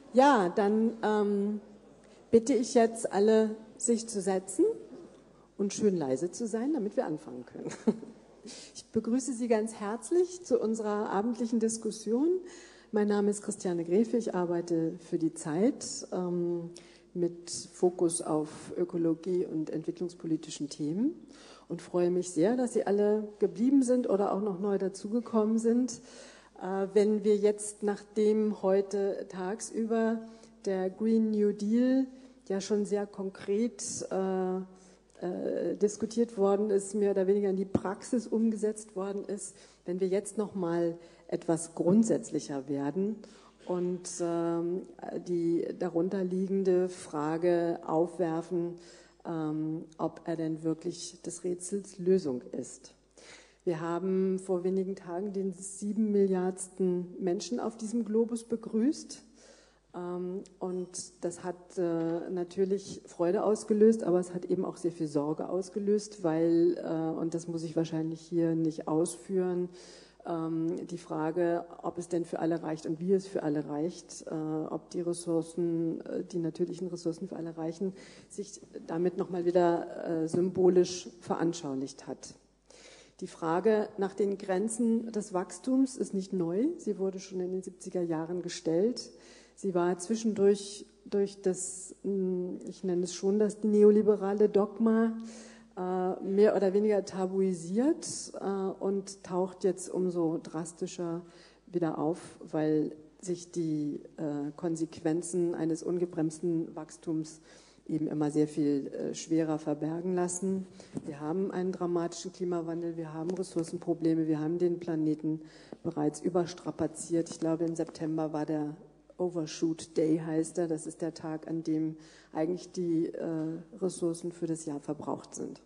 Ja, dann bitte ich jetzt alle, sich zu setzen und schön leise zu sein, damit wir anfangen können. Ich begrüße Sie ganz herzlich zu unserer abendlichen Diskussion. Mein Name ist Christiane Grefe, ich arbeite für die Zeit mit Fokus auf Ökologie und entwicklungspolitischen Themen und freue mich sehr, dass Sie alle geblieben sind oder auch noch neu dazugekommen sind. Wenn wir jetzt, nachdem heute tagsüber der Green New Deal ja schon sehr konkret diskutiert worden ist, mehr oder weniger in die Praxis umgesetzt worden ist, wenn wir jetzt noch mal etwas grundsätzlicher werden und die darunterliegende Frage aufwerfen, ob er denn wirklich des Rätsels Lösung ist. Wir haben vor wenigen Tagen den 7 Milliardsten Menschen auf diesem Globus begrüßt. Und das hat natürlich Freude ausgelöst, aber es hat eben auch sehr viel Sorge ausgelöst, weil, und das muss ich wahrscheinlich hier nicht ausführen, die Frage, ob es denn für alle reicht und wie es für alle reicht, ob die Ressourcen, die natürlichen Ressourcen für alle reichen, sich damit nochmal wieder symbolisch veranschaulicht hat. Die Frage nach den Grenzen des Wachstums ist nicht neu. Sie wurde schon in den 70er Jahren gestellt. Sie war zwischendurch durch das, ich nenne es schon das neoliberale Dogma, mehr oder weniger tabuisiert und taucht jetzt umso drastischer wieder auf, weil sich die Konsequenzen eines ungebremsten Wachstums eben immer sehr viel schwerer verbergen lassen. Wir haben einen dramatischen Klimawandel, wir haben Ressourcenprobleme, wir haben den Planeten bereits überstrapaziert. Ich glaube, im September war der Overshoot Day, heißt er. Das ist der Tag, an dem eigentlich die Ressourcen für das Jahr verbraucht sind.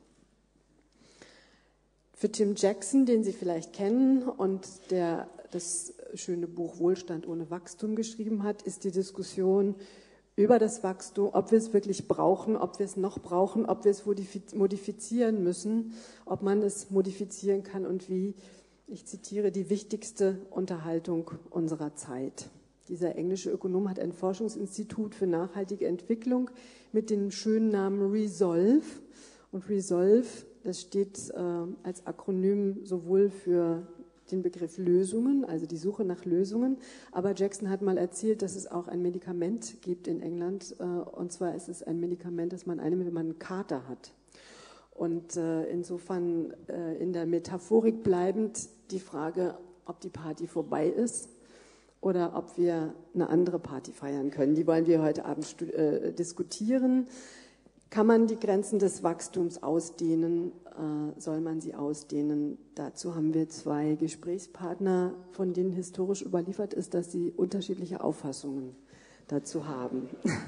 Für Tim Jackson, den Sie vielleicht kennen und der das schöne Buch Wohlstand ohne Wachstum geschrieben hat, ist die Diskussion über das Wachstum, ob wir es wirklich brauchen, ob wir es noch brauchen, ob wir es modifizieren müssen, ob man es modifizieren kann und wie, ich zitiere, die wichtigste Unterhaltung unserer Zeit. Dieser englische Ökonom hat ein Forschungsinstitut für nachhaltige Entwicklung mit dem schönen Namen Resolve. Und Resolve, das steht als Akronym sowohl für den Begriff Lösungen, also die Suche nach Lösungen. Aber Jackson hat mal erzählt, dass es auch ein Medikament gibt in England. Und zwar ist es ein Medikament, das man einnimmt, wenn man einen Kater hat. Und insofern in der Metaphorik bleibend die Frage, ob die Party vorbei ist oder ob wir eine andere Party feiern können. Die wollen wir heute Abend diskutieren. Kann man die Grenzen des Wachstums ausdehnen? Soll man sie ausdehnen? Dazu haben wir zwei Gesprächspartner, von denen historisch überliefert ist, dass sie unterschiedliche Auffassungen dazu haben.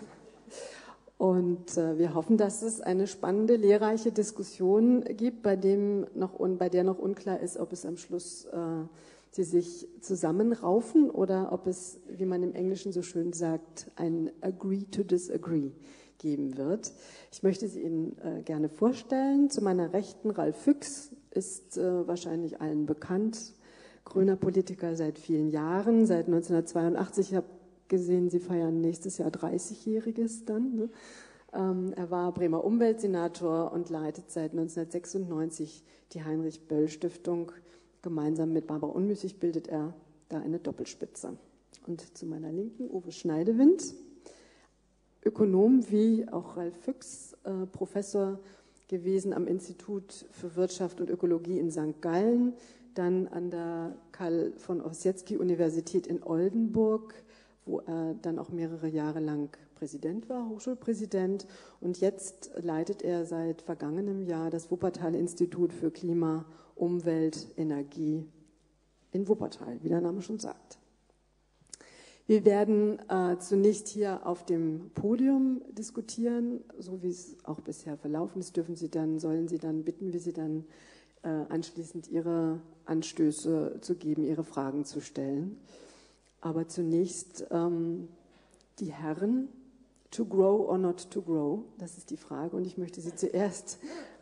Und wir hoffen, dass es eine spannende, lehrreiche Diskussion gibt, bei der noch unklar ist, ob es am Schluss sie sich zusammenraufen oder ob es, wie man im Englischen so schön sagt, ein Agree to Disagree geben wird. Ich möchte sie Ihnen gerne vorstellen. Zu meiner Rechten Ralf Füchs ist wahrscheinlich allen bekannt, grüner Politiker seit vielen Jahren, seit 1982. Ich habe gesehen, Sie feiern nächstes Jahr 30-Jähriges dann. Ne? Er war Bremer Umweltsenator und leitet seit 1996 die Heinrich-Böll-Stiftung. Gemeinsam mit Barbara Unmüßig bildet er da eine Doppelspitze. Und zu meiner Linken Uwe Schneidewind, Ökonom wie auch Ralf Füchs, Professor gewesen am Institut für Wirtschaft und Ökologie in St. Gallen, dann an der Karl von Ossietzky-Universität in Oldenburg, wo er dann auch mehrere Jahre lang Präsident war, Hochschulpräsident. Und jetzt leitet er seit vergangenem Jahr das Wuppertal-Institut für Klima, Umwelt, Energie in Wuppertal, wie der Name schon sagt. Wir werden zunächst hier auf dem Podium diskutieren, so wie es auch bisher verlaufen ist. Bitten wir Sie dann anschließend Ihre Anstöße zu geben, Ihre Fragen zu stellen. Aber zunächst die Herren, to grow or not to grow, das ist die Frage. Und ich möchte Sie zuerst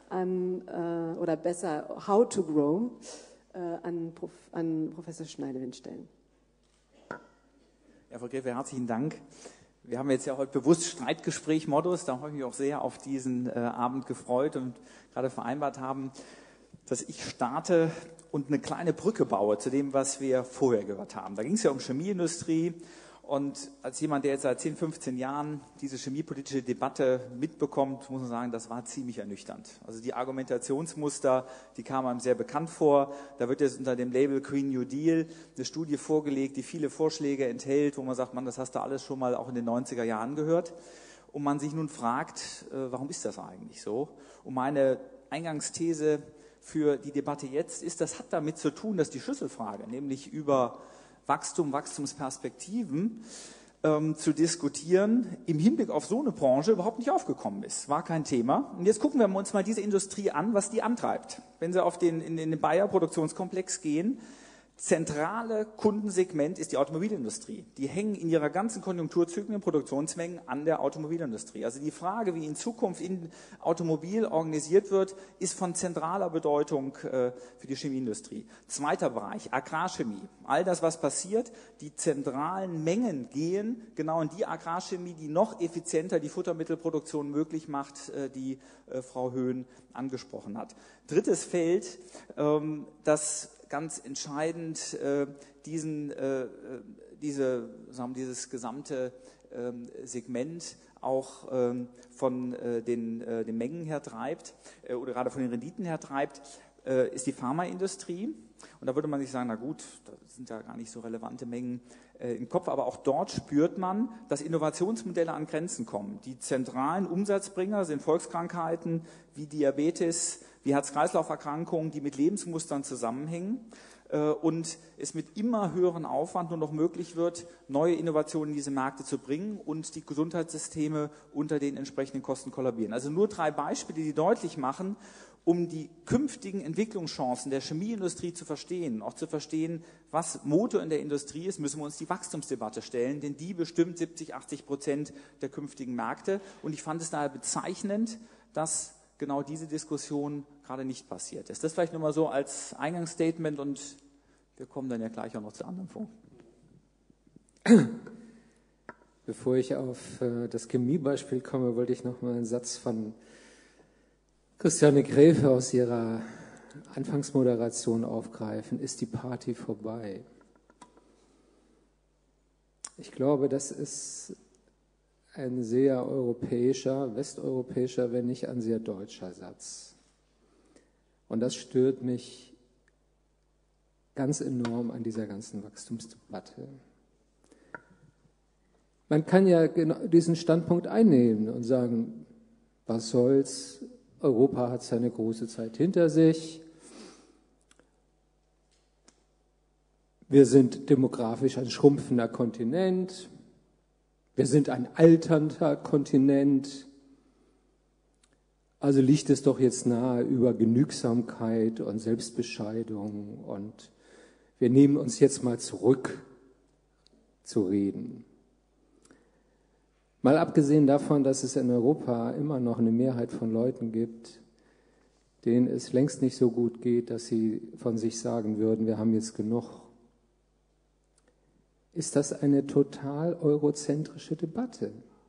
how to grow, an Professor Schneidewind stellen. Ja, Frau Gräfe, herzlichen Dank. Wir haben jetzt ja heute bewusst Streitgespräch-Modus, da habe ich mich auch sehr auf diesen Abend gefreut und gerade vereinbart haben, dass ich starte und eine kleine Brücke baue zu dem, was wir vorher gehört haben. Da ging es ja um Chemieindustrie und als jemand, der jetzt seit 10, 15 Jahren diese chemiepolitische Debatte mitbekommt, muss man sagen, das war ziemlich ernüchternd. Also die Argumentationsmuster, die kamen einem sehr bekannt vor. Da wird jetzt unter dem Label Green New Deal eine Studie vorgelegt, die viele Vorschläge enthält, wo man sagt, Mann, das hast du alles schon mal auch in den 90er Jahren gehört. Und man sich nun fragt, warum ist das eigentlich so? Und meine Eingangsthese für die Debatte jetzt ist, das hat damit zu tun, dass die Schlüsselfrage, nämlich über Wachstum, Wachstumsperspektiven zu diskutieren, im Hinblick auf so eine Branche überhaupt nicht aufgekommen ist. War kein Thema. Und jetzt gucken wir uns mal diese Industrie an, was die antreibt. Wenn Sie in den Bayer-Produktionskomplex gehen, zentrale Kundensegment ist die Automobilindustrie. Die hängen in ihrer ganzen Konjunkturzyklen, Produktionsmengen an der Automobilindustrie. Also die Frage, wie in Zukunft in Automobil organisiert wird, ist von zentraler Bedeutung für die Chemieindustrie. Zweiter Bereich, Agrarchemie. All das, was passiert, die zentralen Mengen gehen genau in die Agrarchemie, die noch effizienter die Futtermittelproduktion möglich macht, die Frau Höhn angesprochen hat. Drittes Feld, das ganz entscheidend dieses gesamte Segment auch von den Mengen her treibt oder gerade von den Renditen her treibt, ist die Pharmaindustrie. Und da würde man sich sagen, na gut, da sind ja gar nicht so relevante Mengen im Kopf, aber auch dort spürt man, dass Innovationsmodelle an Grenzen kommen. Die zentralen Umsatzbringer sind Volkskrankheiten wie Diabetes, wie Herz-Kreislauf-Erkrankungen, die mit Lebensmustern zusammenhängen und es mit immer höheren Aufwand nur noch möglich wird, neue Innovationen in diese Märkte zu bringen und die Gesundheitssysteme unter den entsprechenden Kosten kollabieren. Also nur 3 Beispiele, die deutlich machen, um die künftigen Entwicklungschancen der Chemieindustrie zu verstehen, auch zu verstehen, was Motor in der Industrie ist, müssen wir uns die Wachstumsdebatte stellen, denn die bestimmt 70-80% der künftigen Märkte. Und ich fand es daher bezeichnend, dass genau diese Diskussion gerade nicht passiert ist. Das vielleicht nur mal so als Eingangsstatement und wir kommen dann ja gleich auch noch zu anderen Punkten. Bevor ich auf das Chemiebeispiel komme, wollte ich noch mal einen Satz von Christiane Graefe aus ihrer Anfangsmoderation aufgreifen. Ist die Party vorbei? Ich glaube, das ist ein sehr europäischer, westeuropäischer, wenn nicht ein sehr deutscher Satz. Und das stört mich ganz enorm an dieser ganzen Wachstumsdebatte. Man kann ja diesen Standpunkt einnehmen und sagen, was soll's, Europa hat seine große Zeit hinter sich. Wir sind demografisch ein schrumpfender Kontinent. Wir sind ein alternder Kontinent. Also liegt es doch jetzt nahe, über Genügsamkeit und Selbstbescheidung und wir nehmen uns jetzt mal zurück zu reden. Mal abgesehen davon, dass es in Europa immer noch eine Mehrheit von Leuten gibt, denen es längst nicht so gut geht, dass sie von sich sagen würden, wir haben jetzt genug. Ist das eine total eurozentrische Debatte?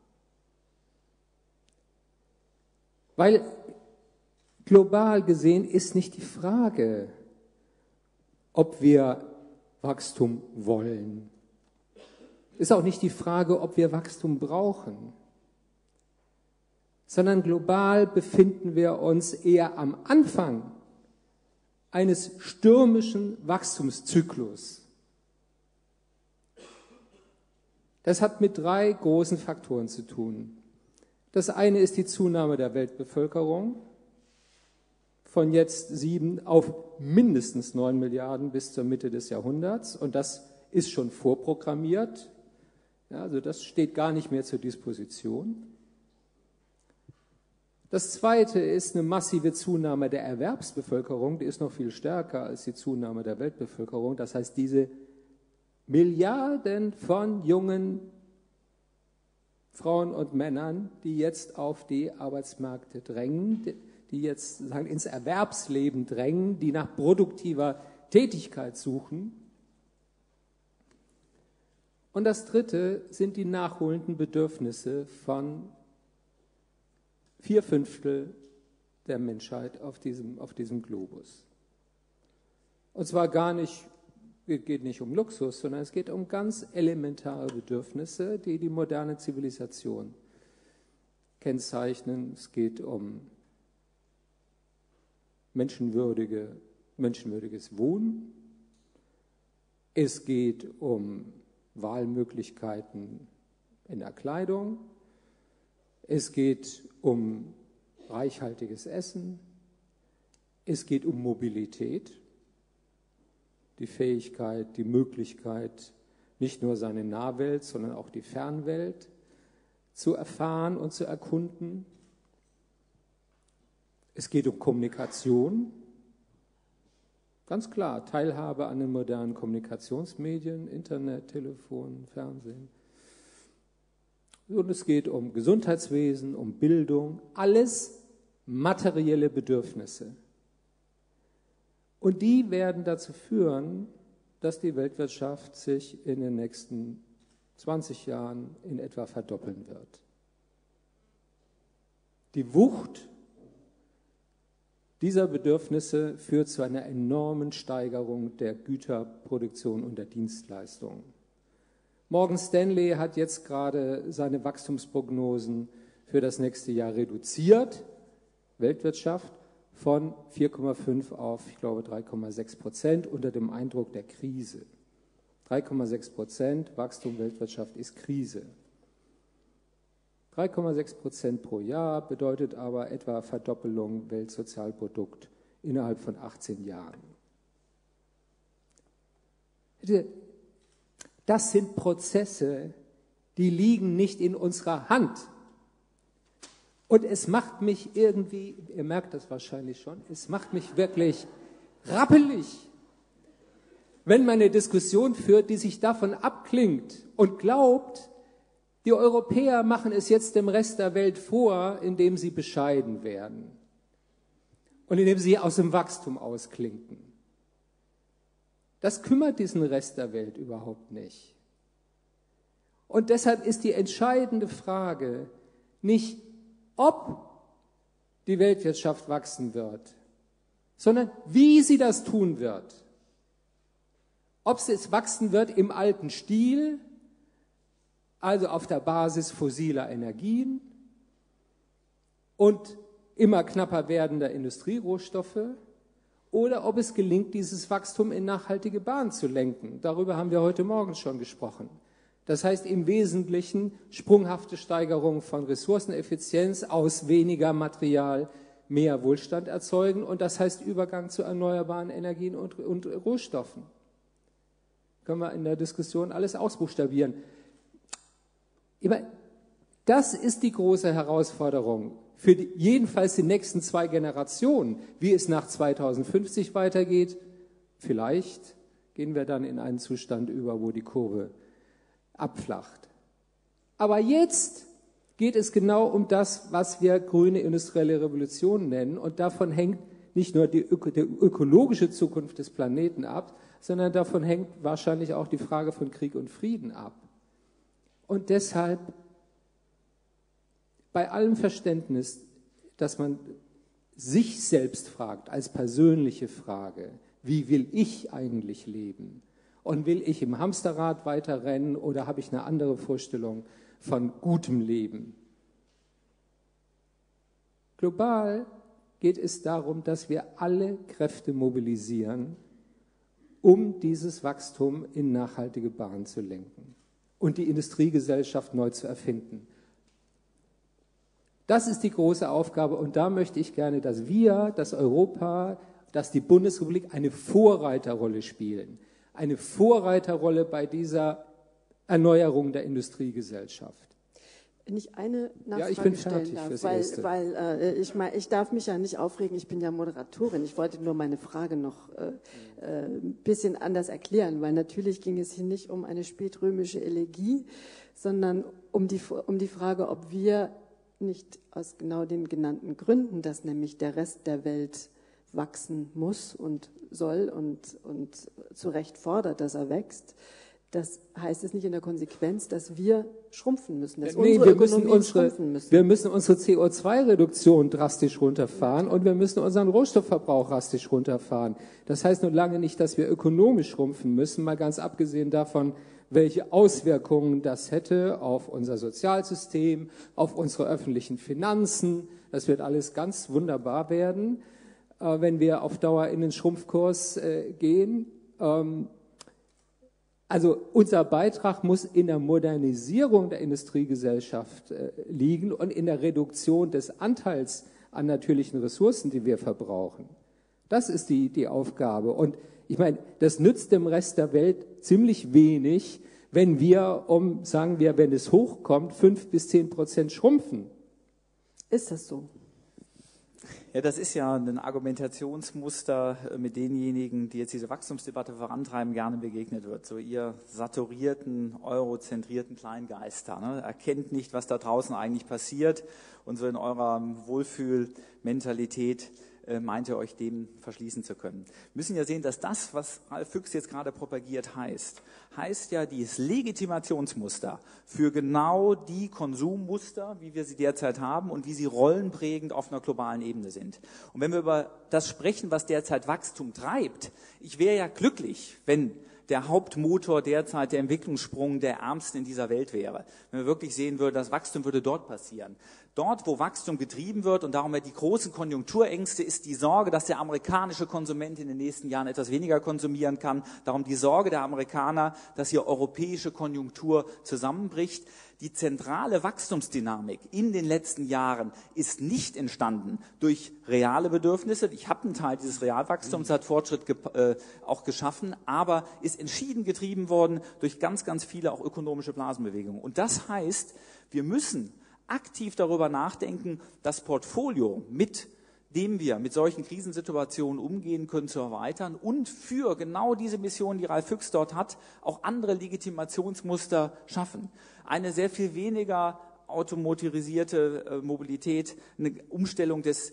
Weil global gesehen ist nicht die Frage, ob wir Wachstum wollen. Ist auch nicht die Frage, ob wir Wachstum brauchen, sondern global befinden wir uns eher am Anfang eines stürmischen Wachstumszyklus. Das hat mit 3 großen Faktoren zu tun. Das eine ist die Zunahme der Weltbevölkerung von jetzt 7 auf mindestens 9 Milliarden bis zur Mitte des Jahrhunderts. Und das ist schon vorprogrammiert. Ja, also das steht gar nicht mehr zur Disposition. Das zweite ist eine massive Zunahme der Erwerbsbevölkerung. Die ist noch viel stärker als die Zunahme der Weltbevölkerung. Das heißt, diese Milliarden von jungen Frauen und Männern, die jetzt auf die Arbeitsmärkte drängen, die jetzt sozusagen ins Erwerbsleben drängen, die nach produktiver Tätigkeit suchen. Und das dritte sind die nachholenden Bedürfnisse von 4/5 der Menschheit auf diesem Globus. Und zwar geht nicht um Luxus, sondern es geht um ganz elementare Bedürfnisse, die die moderne Zivilisation kennzeichnen. Es geht um menschenwürdiges Wohnen. Es geht um Wahlmöglichkeiten in der Kleidung. Es geht um reichhaltiges Essen. Es geht um Mobilität, die Fähigkeit, die Möglichkeit, nicht nur seine Nahwelt, sondern auch die Fernwelt zu erfahren und zu erkunden. Es geht um Kommunikation, ganz klar, Teilhabe an den modernen Kommunikationsmedien, Internet, Telefon, Fernsehen. Und es geht um Gesundheitswesen, um Bildung, alles materielle Bedürfnisse. Und die werden dazu führen, dass die Weltwirtschaft sich in den nächsten 20 Jahren in etwa verdoppeln wird. Die Wucht dieser Bedürfnisse führt zu einer enormen Steigerung der Güterproduktion und der Dienstleistungen. Morgan Stanley hat jetzt gerade seine Wachstumsprognosen für das nächste Jahr reduziert, Weltwirtschaft, von 4,5 auf, ich glaube, 3,6% unter dem Eindruck der Krise. 3,6% Wachstum Weltwirtschaft ist Krise. 3,6% pro Jahr bedeutet aber etwa Verdoppelung Weltsozialprodukt innerhalb von 18 Jahren. Das sind Prozesse, die liegen nicht in unserer Hand. Und es macht mich irgendwie, ihr merkt das wahrscheinlich schon, es macht mich wirklich rappelig, wenn man eine Diskussion führt, die sich davon abklingt und glaubt, die Europäer machen es jetzt dem Rest der Welt vor, indem sie bescheiden werden und indem sie aus dem Wachstum ausklinken. Das kümmert diesen Rest der Welt überhaupt nicht. Und deshalb ist die entscheidende Frage nicht, ob die Weltwirtschaft wachsen wird, sondern wie sie das tun wird. Ob sie es wachsen wird im alten Stil, also auf der Basis fossiler Energien und immer knapper werdender Industrierohstoffe, oder ob es gelingt, dieses Wachstum in nachhaltige Bahnen zu lenken. Darüber haben wir heute Morgen schon gesprochen. Das heißt im Wesentlichen sprunghafte Steigerung von Ressourceneffizienz, aus weniger Material mehr Wohlstand erzeugen, und das heißt Übergang zu erneuerbaren Energien und Rohstoffen. Können wir in der Diskussion alles ausbuchstabieren. Das ist die große Herausforderung für jedenfalls die nächsten 2 Generationen. Wie es nach 2050 weitergeht, vielleicht gehen wir dann in einen Zustand über, wo die Kurve abflacht. Aber jetzt geht es genau um das, was wir grüne industrielle Revolution nennen, und davon hängt nicht nur die ökologische Zukunft des Planeten ab, sondern davon hängt wahrscheinlich auch die Frage von Krieg und Frieden ab. Und deshalb, bei allem Verständnis, dass man sich selbst fragt, als persönliche Frage, wie will ich eigentlich leben? Und will ich im Hamsterrad weiterrennen oder habe ich eine andere Vorstellung von gutem Leben? Global geht es darum, dass wir alle Kräfte mobilisieren, um dieses Wachstum in nachhaltige Bahnen zu lenken und die Industriegesellschaft neu zu erfinden. Das ist die große Aufgabe, und da möchte ich gerne, dass wir, dass Europa, dass die Bundesrepublik eine Vorreiterrolle spielen. Eine Vorreiterrolle bei dieser Erneuerung der Industriegesellschaft. Wenn ich eine Nachfrage ja, ich bin stellen fertig darf, weil ich darf mich ja nicht aufregen, ich bin ja Moderatorin. Ich wollte nur meine Frage noch ein bisschen anders erklären, weil natürlich ging es hier nicht um eine spätrömische Elegie, sondern um die Frage, ob wir nicht aus genau den genannten Gründen, dass nämlich der Rest der Welt wachsen muss und soll und zu Recht fordert, dass er wächst, das heißt es nicht in der Konsequenz, dass wir schrumpfen müssen, dass Nee, unsere Ökonomien schrumpfen müssen. Wir müssen unsere CO2-Reduktion drastisch runterfahren und wir müssen unseren Rohstoffverbrauch drastisch runterfahren. Das heißt noch lange nicht, dass wir ökonomisch schrumpfen müssen, mal ganz abgesehen davon, welche Auswirkungen das hätte auf unser Sozialsystem, auf unsere öffentlichen Finanzen. Das wird alles ganz wunderbar werden, wenn wir auf Dauer in den Schrumpfkurs gehen. Also unser Beitrag muss in der Modernisierung der Industriegesellschaft liegen und in der Reduktion des Anteils an natürlichen Ressourcen, die wir verbrauchen. Das ist die Aufgabe. Und ich meine, das nützt dem Rest der Welt ziemlich wenig, wenn wir sagen wir, wenn es hochkommt, 5-10% schrumpfen. Ist das so? Ja, das ist ja ein Argumentationsmuster, mit denjenigen, die jetzt diese Wachstumsdebatte vorantreiben, gerne begegnet wird. So ihr saturierten, eurozentrierten Kleingeister, ne? Erkennt nicht, was da draußen eigentlich passiert und so in eurer Wohlfühlmentalität meint ihr euch dem verschließen zu können. Wir müssen ja sehen, dass das, was Ralf Füchs jetzt gerade propagiert, heißt ja dieses Legitimationsmuster für genau die Konsummuster, wie wir sie derzeit haben und wie sie rollenprägend auf einer globalen Ebene sind. Und wenn wir über das sprechen, was derzeit Wachstum treibt, ich wäre ja glücklich, wenn der Hauptmotor derzeit der Entwicklungssprung der Ärmsten in dieser Welt wäre. Wenn wir wirklich sehen würden, das Wachstum würde dort passieren. Dort, wo Wachstum getrieben wird, und darum die großen Konjunkturängste, ist die Sorge, dass der amerikanische Konsument in den nächsten Jahren etwas weniger konsumieren kann. Darum die Sorge der Amerikaner, dass hier europäische Konjunktur zusammenbricht. Die zentrale Wachstumsdynamik in den letzten Jahren ist nicht entstanden durch reale Bedürfnisse. Ich habe einen Teil dieses Realwachstums, hat Fortschritt auch geschaffen, aber ist entschieden getrieben worden durch ganz, ganz viele auch ökonomische Blasenbewegungen. Und das heißt, wir müssen aktiv darüber nachdenken, das Portfolio, mit dem wir mit solchen Krisensituationen umgehen können, zu erweitern und für genau diese Mission, die Ralf Füchs dort hat, auch andere Legitimationsmuster schaffen. Eine sehr viel weniger automotorisierte Mobilität, eine Umstellung des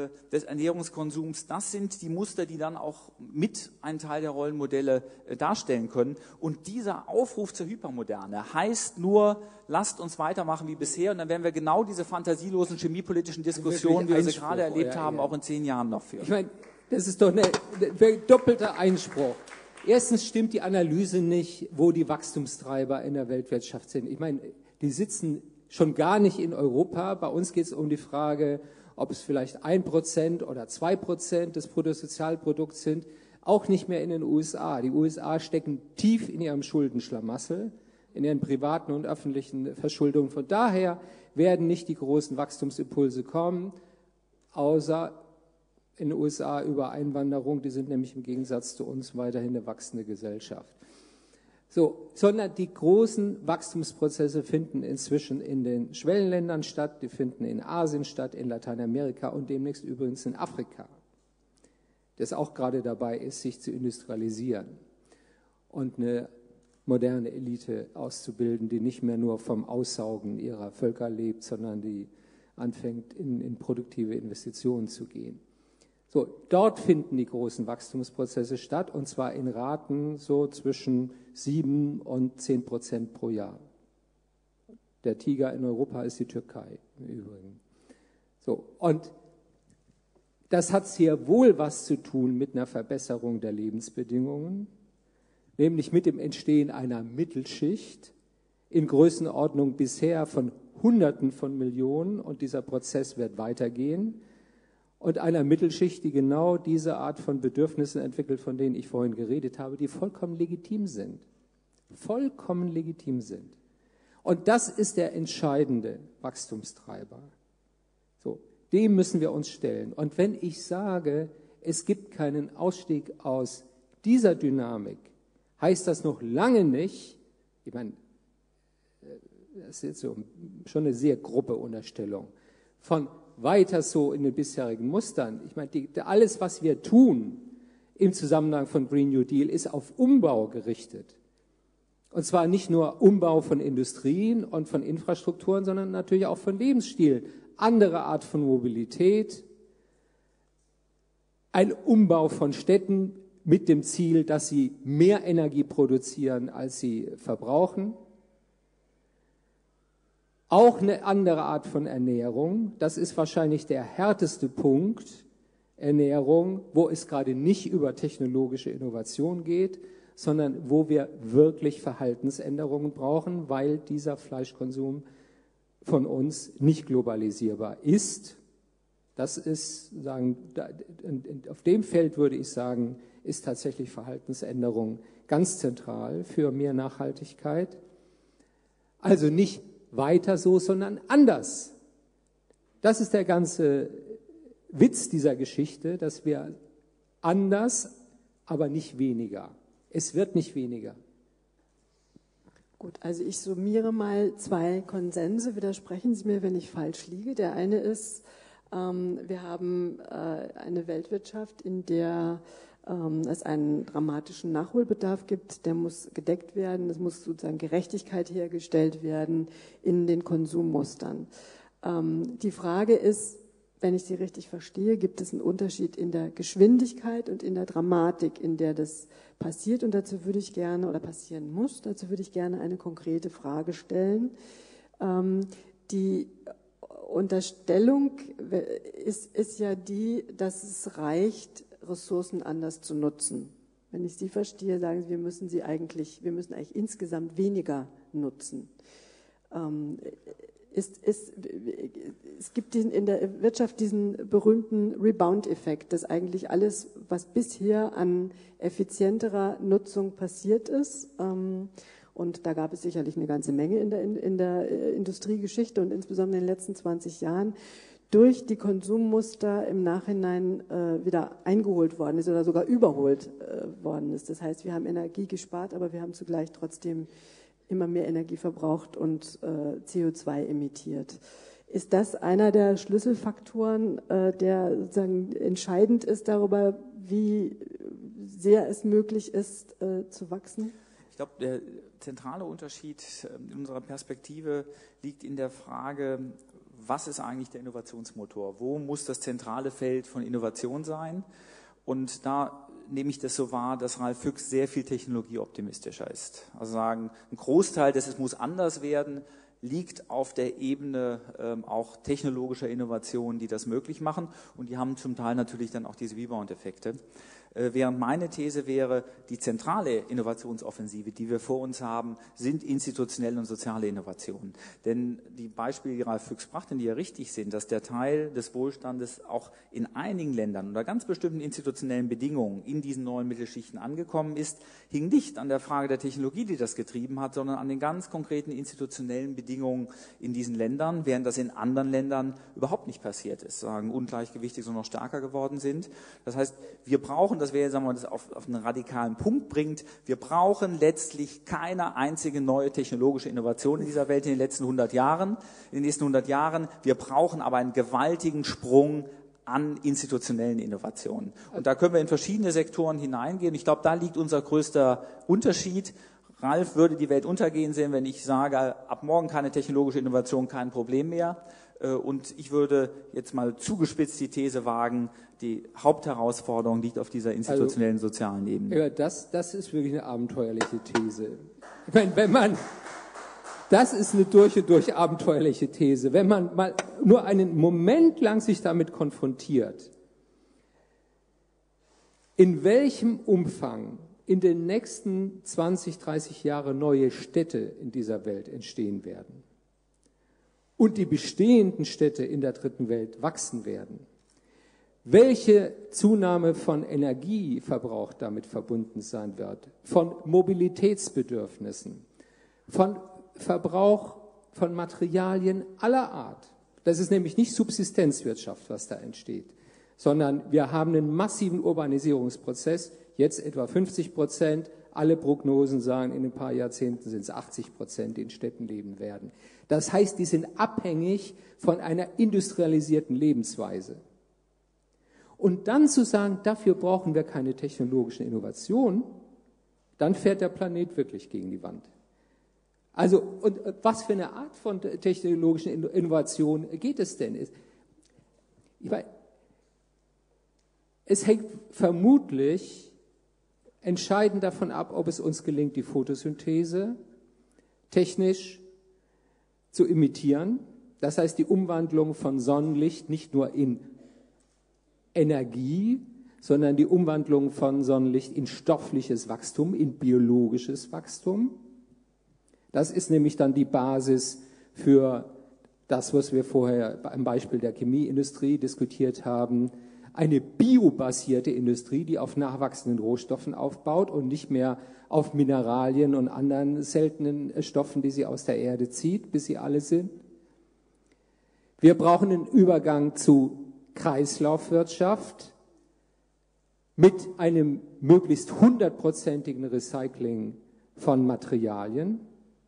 Ernährungskonsums, das sind die Muster, die dann auch mit einen Teil der Rollenmodelle darstellen können. Und dieser Aufruf zur Hypermoderne heißt nur, lasst uns weitermachen wie bisher und dann werden wir genau diese fantasielosen chemiepolitischen Diskussionen, wie wir sie gerade erlebt haben, auch in 10 Jahren noch führen. Ich meine, das ist doch ein doppelter Einspruch. Erstens stimmt die Analyse nicht, wo die Wachstumstreiber in der Weltwirtschaft sind. Ich meine, die sitzen schon gar nicht in Europa. Bei uns geht es um die Frage, ob es vielleicht 1% oder 2% des Bruttosozialprodukts sind. Auch nicht mehr in den USA. Die USA stecken tief in ihrem Schuldenschlamassel, in ihren privaten und öffentlichen Verschuldungen. Von daher werden nicht die großen Wachstumsimpulse kommen, außer in den USA über Einwanderung. Die sind nämlich im Gegensatz zu uns weiterhin eine wachsende Gesellschaft. So, sondern die großen Wachstumsprozesse finden inzwischen in den Schwellenländern statt, die finden in Asien statt, in Lateinamerika und demnächst übrigens in Afrika, das auch gerade dabei ist, sich zu industrialisieren und eine moderne Elite auszubilden, die nicht mehr nur vom Aussaugen ihrer Völker lebt, sondern die anfängt, in produktive Investitionen zu gehen. So, dort finden die großen Wachstumsprozesse statt, und zwar in Raten so zwischen 7 und 10% pro Jahr. Der Tiger in Europa ist die Türkei im Übrigen. So, und das hat sehr wohl was zu tun mit einer Verbesserung der Lebensbedingungen, nämlich mit dem Entstehen einer Mittelschicht in Größenordnung bisher von Hunderten von Millionen, und dieser Prozess wird weitergehen. Und einer Mittelschicht, die genau diese Art von Bedürfnissen entwickelt, von denen ich vorhin geredet habe, die vollkommen legitim sind. Vollkommen legitim sind. Und das ist der entscheidende Wachstumstreiber. So, dem müssen wir uns stellen. Und wenn ich sage, es gibt keinen Ausstieg aus dieser Dynamik, heißt das noch lange nicht, ich meine, das ist jetzt so schon eine sehr grobe Unterstellung, von weiter so in den bisherigen Mustern. Ich meine, alles, was wir tun im Zusammenhang von Green New Deal, ist auf Umbau gerichtet. Und zwar nicht nur Umbau von Industrien und von Infrastrukturen, sondern natürlich auch von Lebensstilen. Andere Art von Mobilität, ein Umbau von Städten, mit dem Ziel, dass sie mehr Energie produzieren, als sie verbrauchen. Auch eine andere Art von Ernährung, das ist wahrscheinlich der härteste Punkt, Ernährung, wo es gerade nicht über technologische Innovation geht, sondern wo wir wirklich Verhaltensänderungen brauchen, weil dieser Fleischkonsum von uns nicht globalisierbar ist. Das ist, auf dem Feld würde ich sagen, ist tatsächlich Verhaltensänderung ganz zentral für mehr Nachhaltigkeit. Also nicht weiter so, sondern anders. Das ist der ganze Witz dieser Geschichte, dass wir anders, aber nicht weniger. Es wird nicht weniger. Gut, also ich summiere mal 2 Konsense, widersprechen Sie mir, wenn ich falsch liege. Der eine ist, wir haben eine Weltwirtschaft, in der es einen dramatischen Nachholbedarf gibt, der muss gedeckt werden, es muss sozusagen Gerechtigkeit hergestellt werden in den Konsummustern. Die Frage ist, wenn ich Sie richtig verstehe, gibt es einen Unterschied in der Geschwindigkeit und in der Dramatik, in der das passiert, und dazu würde ich gerne, oder passieren muss, dazu würde ich gerne eine konkrete Frage stellen. Die Unterstellung ist ja die, dass es reicht, Ressourcen anders zu nutzen. Wenn ich Sie verstehe, sagen Sie, wir müssen eigentlich insgesamt weniger nutzen. Es gibt in der Wirtschaft diesen berühmten Rebound-Effekt, dass eigentlich alles, was bisher an effizienterer Nutzung passiert ist, und da gab es sicherlich eine ganze Menge in der Industriegeschichte und insbesondere in den letzten 20 Jahren, durch die Konsummuster im Nachhinein wieder eingeholt worden ist oder sogar überholt worden ist. Das heißt, wir haben Energie gespart, aber wir haben zugleich trotzdem immer mehr Energie verbraucht und CO2 emittiert. Ist das einer der Schlüsselfaktoren, der sozusagen entscheidend ist darüber, wie sehr es möglich ist, zu wachsen? Ich glaube, der zentrale Unterschied in unserer Perspektive liegt in der Frage, was ist eigentlich der Innovationsmotor? Wo muss das zentrale Feld von Innovation sein? Und da nehme ich das so wahr, dass Ralf Füchs sehr viel technologieoptimistischer ist. Also sagen, ein Großteil des Es muss anders werden, liegt auf der Ebene auch technologischer Innovationen, die das möglich machen. Und die haben zum Teil natürlich dann auch diese Rebound-Effekte. Während meine These wäre, die zentrale Innovationsoffensive, die wir vor uns haben, sind institutionelle und soziale Innovationen. Denn die Beispiele, die Ralf Füchs brachte, die ja richtig sind, dass der Teil des Wohlstandes auch in einigen Ländern unter ganz bestimmten institutionellen Bedingungen in diesen neuen Mittelschichten angekommen ist, hing nicht an der Frage der Technologie, die das getrieben hat, sondern an den ganz konkreten institutionellen Bedingungen in diesen Ländern, während das in anderen Ländern überhaupt nicht passiert ist, sagen ungleichgewichtig, sondern noch stärker geworden sind. Das heißt, wir brauchen, das wäre, sagen wir mal, das auf einen radikalen Punkt bringt, wir brauchen letztlich keine einzige neue technologische Innovation in dieser Welt in den letzten 100 Jahren, in den nächsten 100 Jahren. Wir brauchen aber einen gewaltigen Sprung an institutionellen Innovationen. Und da können wir in verschiedene Sektoren hineingehen. Ich glaube, da liegt unser größter Unterschied. Ralf würde die Welt untergehen sehen, wenn ich sage, ab morgen keine technologische Innovation, kein Problem mehr. Und ich würde jetzt mal zugespitzt die These wagen, die Hauptherausforderung liegt auf dieser institutionellen, sozialen Ebene. Ja, das ist wirklich eine abenteuerliche These. Das ist eine durch und durch abenteuerliche These. Wenn man mal nur einen Moment lang sich damit konfrontiert, in welchem Umfang in den nächsten 20, 30 Jahren neue Städte in dieser Welt entstehen werden und die bestehenden Städte in der dritten Welt wachsen werden, welche Zunahme von Energieverbrauch damit verbunden sein wird, von Mobilitätsbedürfnissen, von Verbrauch von Materialien aller Art. Das ist nämlich nicht Subsistenzwirtschaft, was da entsteht, sondern wir haben einen massiven Urbanisierungsprozess, jetzt etwa 50%, alle Prognosen sagen, in ein paar Jahrzehnten sind es 80%, die in Städten leben werden. Das heißt, die sind abhängig von einer industrialisierten Lebensweise. Und dann zu sagen, dafür brauchen wir keine technologischen Innovationen, dann fährt der Planet wirklich gegen die Wand. Also, und was für eine Art von technologischen Innovation geht es denn? Ich weiß, es hängt vermutlich entscheiden davon ab, ob es uns gelingt, die Photosynthese technisch zu imitieren. Das heißt, die Umwandlung von Sonnenlicht nicht nur in Energie, sondern die Umwandlung von Sonnenlicht in stoffliches Wachstum, in biologisches Wachstum. Das ist nämlich dann die Basis für das, was wir vorher am Beispiel der Chemieindustrie diskutiert haben. Eine biobasierte Industrie, die auf nachwachsenden Rohstoffen aufbaut und nicht mehr auf Mineralien und anderen seltenen Stoffen, die sie aus der Erde zieht, bis sie alle sind. Wir brauchen einen Übergang zu Kreislaufwirtschaft mit einem möglichst 100%igen Recycling von Materialien.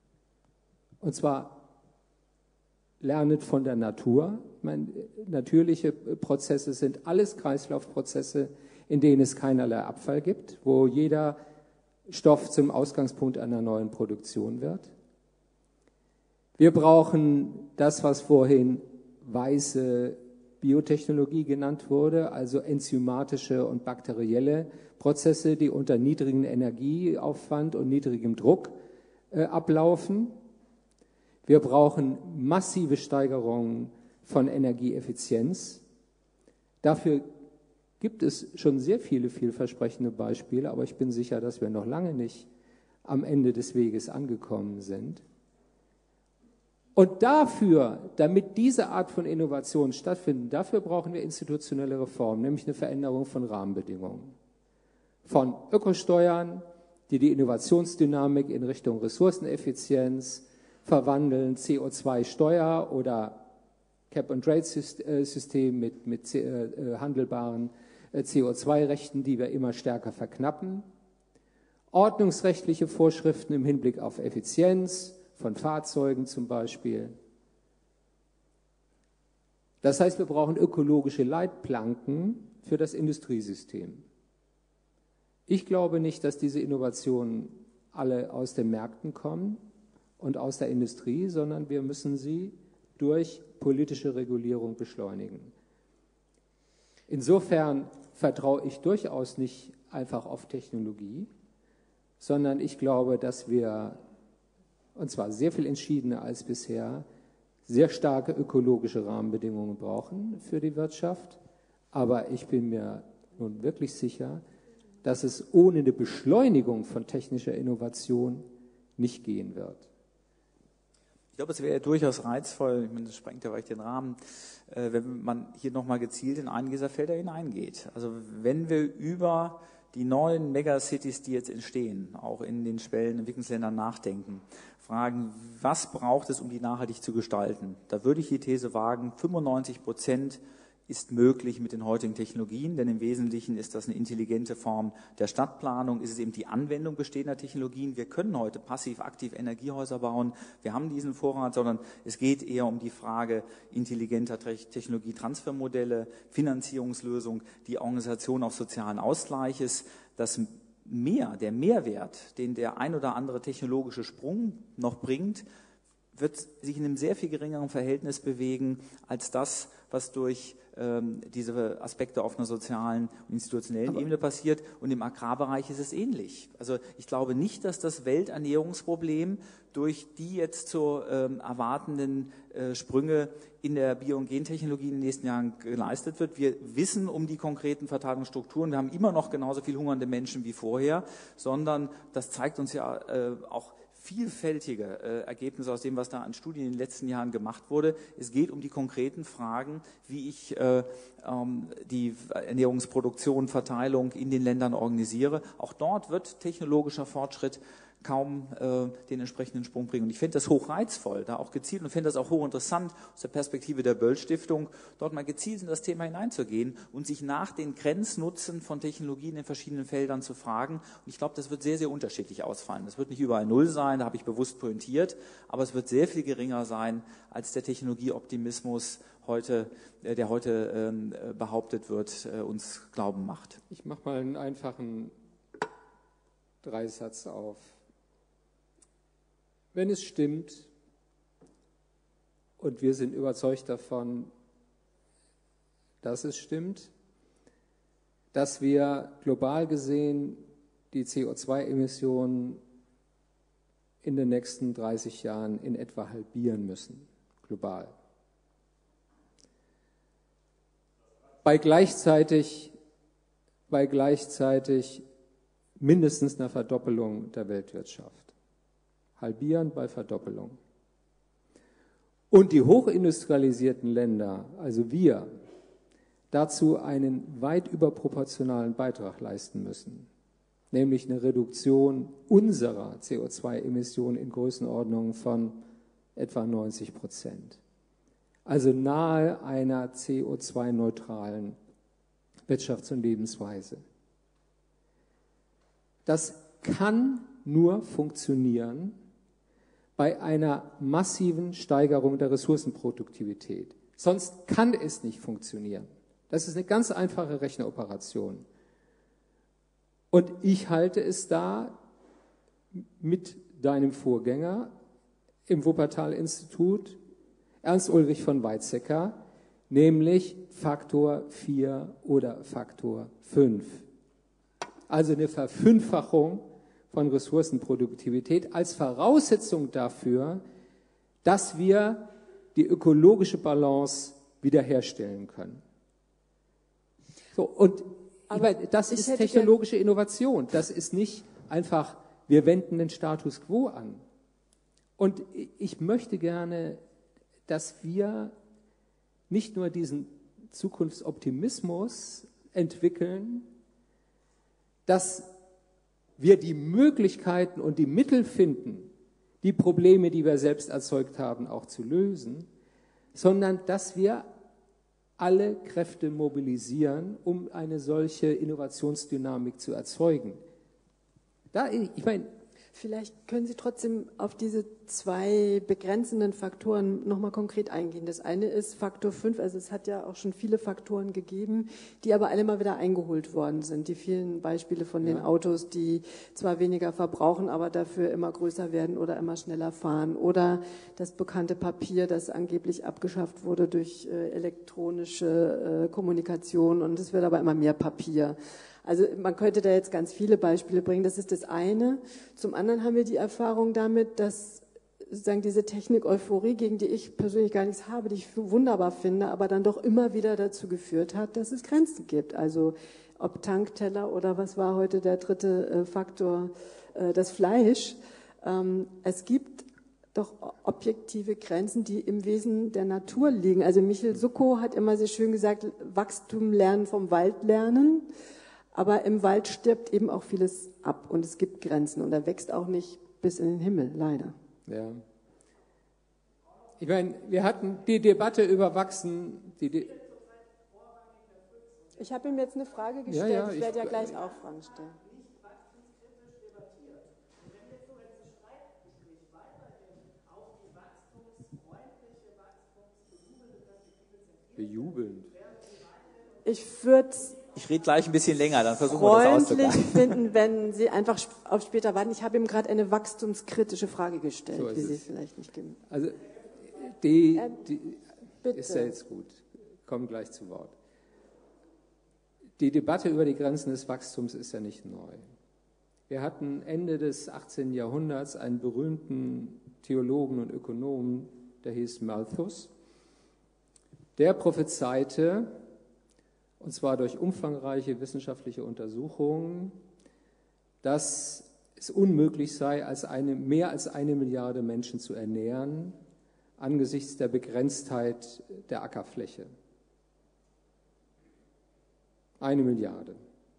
Und zwar lernet von der Natur. Ich meine, natürliche Prozesse sind alles Kreislaufprozesse, in denen es keinerlei Abfall gibt, wo jeder Stoff zum Ausgangspunkt einer neuen Produktion wird. Wir brauchen das, was vorhin weiße Biotechnologie genannt wurde, also enzymatische und bakterielle Prozesse, die unter niedrigem Energieaufwand und niedrigem Druck ablaufen. Wir brauchen massive Steigerungen von Energieeffizienz. Dafür gibt es schon sehr viele vielversprechende Beispiele, aber ich bin sicher, dass wir noch lange nicht am Ende des Weges angekommen sind. Und dafür, damit diese Art von Innovation stattfindet, dafür brauchen wir institutionelle Reformen, nämlich eine Veränderung von Rahmenbedingungen. Von Ökosteuern, die die Innovationsdynamik in Richtung Ressourceneffizienz verwandeln, CO2-Steuer oder Cap-and-Trade-System mit handelbaren CO2-Rechten, die wir immer stärker verknappen. Ordnungsrechtliche Vorschriften im Hinblick auf Effizienz von Fahrzeugen zum Beispiel. Das heißt, wir brauchen ökologische Leitplanken für das Industriesystem. Ich glaube nicht, dass diese Innovationen alle aus den Märkten kommen und aus der Industrie, sondern wir müssen sie durch politische Regulierung beschleunigen. Insofern vertraue ich durchaus nicht einfach auf Technologie, sondern ich glaube, dass wir, und zwar sehr viel entschiedener als bisher, sehr starke ökologische Rahmenbedingungen brauchen für die Wirtschaft. Aber ich bin mir nun wirklich sicher, dass es ohne eine Beschleunigung von technischer Innovation nicht gehen wird. Ich glaube, es wäre durchaus reizvoll, ich meine, das sprengt ja vielleicht den Rahmen, wenn man hier nochmal gezielt in einen dieser Felder hineingeht. Also wenn wir über die neuen Megacities, die jetzt entstehen, auch in den Entwicklungsländern nachdenken, fragen, was braucht es, um die nachhaltig zu gestalten? Da würde ich die These wagen, 95% ist möglich mit den heutigen Technologien, denn im Wesentlichen ist das eine intelligente Form der Stadtplanung, ist es eben die Anwendung bestehender Technologien. Wir können heute passiv-aktiv Energiehäuser bauen, wir haben diesen Vorrat, sondern es geht eher um die Frage intelligenter Technologietransfermodelle, Finanzierungslösung, die Organisation auch sozialen Ausgleiches, der Mehrwert, den der ein oder andere technologische Sprung noch bringt, wird sich in einem sehr viel geringeren Verhältnis bewegen als das, was durch diese Aspekte auf einer sozialen und institutionellen Ebene passiert. Und im Agrarbereich ist es ähnlich. Also ich glaube nicht, dass das Welternährungsproblem durch die jetzt zu erwartenden Sprünge in der Bio- und Gentechnologie in den nächsten Jahren geleistet wird. Wir wissen um die konkreten Verteilungsstrukturen. Wir haben immer noch genauso viel hungernde Menschen wie vorher, sondern das zeigt uns ja auch vielfältige Ergebnisse aus dem, was da an Studien in den letzten Jahren gemacht wurde. Es geht um die konkreten Fragen, wie ich die Ernährungsproduktion, Verteilung in den Ländern organisiere. Auch dort wird technologischer Fortschritt kaum den entsprechenden Sprung bringen. Und ich finde das hochreizvoll, da auch gezielt, und finde das auch hochinteressant aus der Perspektive der Böll-Stiftung, dort mal gezielt in das Thema hineinzugehen und sich nach den Grenznutzen von Technologien in verschiedenen Feldern zu fragen. Und ich glaube, das wird sehr, sehr unterschiedlich ausfallen. Das wird nicht überall null sein, da habe ich bewusst pointiert, aber es wird sehr viel geringer sein als der Technologieoptimismus der heute behauptet wird, uns Glauben macht. Ich mache mal einen einfachen Dreisatz auf. Wenn es stimmt, und wir sind überzeugt davon, dass es stimmt, dass wir global gesehen die CO2-Emissionen in den nächsten 30 Jahren in etwa halbieren müssen, global. Bei gleichzeitig mindestens einer Verdoppelung der Weltwirtschaft. Halbieren bei Verdoppelung. Und die hochindustrialisierten Länder, also wir, dazu einen weit überproportionalen Beitrag leisten müssen, nämlich eine Reduktion unserer CO2-Emissionen in Größenordnungen von etwa 90%. Also nahe einer CO2-neutralen Wirtschafts- und Lebensweise. Das kann nur funktionieren bei einer massiven Steigerung der Ressourcenproduktivität. Sonst kann es nicht funktionieren. Das ist eine ganz einfache Rechneroperation. Und ich halte es da mit deinem Vorgänger im Wuppertal-Institut, Ernst Ulrich von Weizsäcker, nämlich Faktor 4 oder Faktor 5. Also eine Verfünffachung von Ressourcenproduktivität als Voraussetzung dafür, dass wir die ökologische Balance wiederherstellen können. So, und das ist technologische Innovation. Das ist nicht einfach, wir wenden den Status quo an. Und ich möchte gerne, dass wir nicht nur diesen Zukunftsoptimismus entwickeln, dass wir die Möglichkeiten und die Mittel finden, die Probleme, die wir selbst erzeugt haben, auch zu lösen, sondern dass wir alle Kräfte mobilisieren, um eine solche Innovationsdynamik zu erzeugen. Vielleicht können Sie trotzdem auf diese zwei begrenzenden Faktoren nochmal konkret eingehen. Das eine ist Faktor 5, also es hat ja auch schon viele Faktoren gegeben, die aber alle mal wieder eingeholt worden sind. Die vielen Beispiele von den Autos, die zwar weniger verbrauchen, aber dafür immer größer werden oder immer schneller fahren. Oder das bekannte Papier, das angeblich abgeschafft wurde durch elektronische Kommunikation, und es wird aber immer mehr Papier. Also man könnte da jetzt ganz viele Beispiele bringen, das ist das eine. Zum anderen haben wir die Erfahrung damit, dass sozusagen diese Technik-Euphorie, gegen die ich persönlich gar nichts habe, die ich wunderbar finde, aber dann doch immer wieder dazu geführt hat, dass es Grenzen gibt. Also ob Tankteller oder was war heute der dritte Faktor, das Fleisch. Es gibt doch objektive Grenzen, die im Wesen der Natur liegen. Also Michel Suckow hat immer sehr schön gesagt, Wachstum lernen vom Wald lernen. Aber im Wald stirbt eben auch vieles ab und es gibt Grenzen und er wächst auch nicht bis in den Himmel, leider. Ja. Ich meine, wir hatten die Debatte über Wachsen. Ich habe ihm jetzt eine Frage gestellt, ich werde ja gleich auch Fragen stellen. Bejubelnd. Ich rede gleich ein bisschen länger, dann versuchen wir das auszugleichen. Freundlich finden, wenn Sie einfach auf später warten. Ich habe ihm gerade eine wachstumskritische Frage gestellt, so die Sie vielleicht nicht kennen. Also die Bitte. ist ja jetzt gut, kommen gleich zu Wort. Die Debatte über die Grenzen des Wachstums ist ja nicht neu. Wir hatten Ende des 18. Jahrhunderts einen berühmten Theologen und Ökonomen, der hieß Malthus. Der prophezeite, und zwar durch umfangreiche wissenschaftliche Untersuchungen, dass es unmöglich sei, mehr als 1 Milliarde Menschen zu ernähren, angesichts der Begrenztheit der Ackerfläche. 1 Milliarde.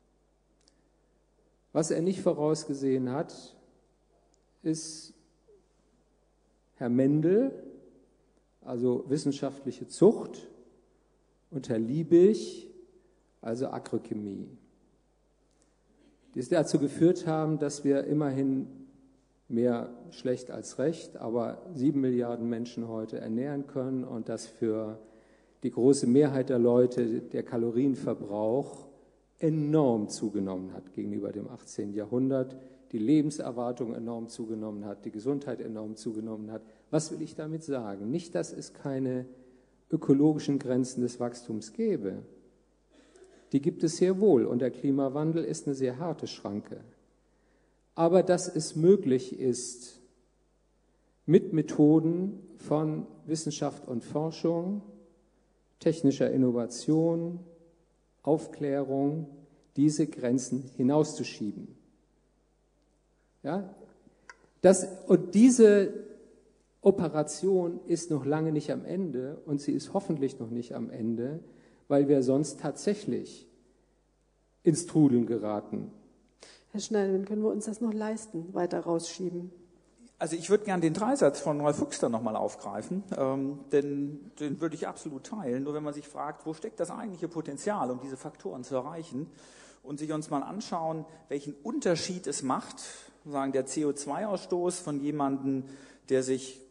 Was er nicht vorausgesehen hat, ist Herr Mendel, also wissenschaftliche Zucht, und Herr Liebig, also Agrochemie, die es dazu geführt haben, dass wir immerhin mehr schlecht als recht, aber 7 Milliarden Menschen heute ernähren können und dass für die große Mehrheit der Leute der Kalorienverbrauch enorm zugenommen hat gegenüber dem 18. Jahrhundert, die Lebenserwartung enorm zugenommen hat, die Gesundheit enorm zugenommen hat. Was will ich damit sagen? Nicht, dass es keine ökologischen Grenzen des Wachstums gäbe. Die gibt es sehr wohl und der Klimawandel ist eine sehr harte Schranke. aber dass es möglich ist, mit Methoden von Wissenschaft und Forschung, technischer Innovation, Aufklärung, diese Grenzen hinauszuschieben. Ja? Und diese Operation ist noch lange nicht am Ende und sie ist hoffentlich noch nicht am Ende, weil wir sonst tatsächlich ins Trudeln geraten. Herr Schneiderman, können wir uns das noch leisten, weiter rausschieben? Also ich würde gerne den Dreisatz von Ralf Höchster nochmal aufgreifen, denn den würde ich absolut teilen. Nur wenn man sich fragt, wo steckt das eigentliche Potenzial, um diese Faktoren zu erreichen, und sich uns mal anschauen, welchen Unterschied es macht, sagen der CO2-Ausstoß von jemandem, der sich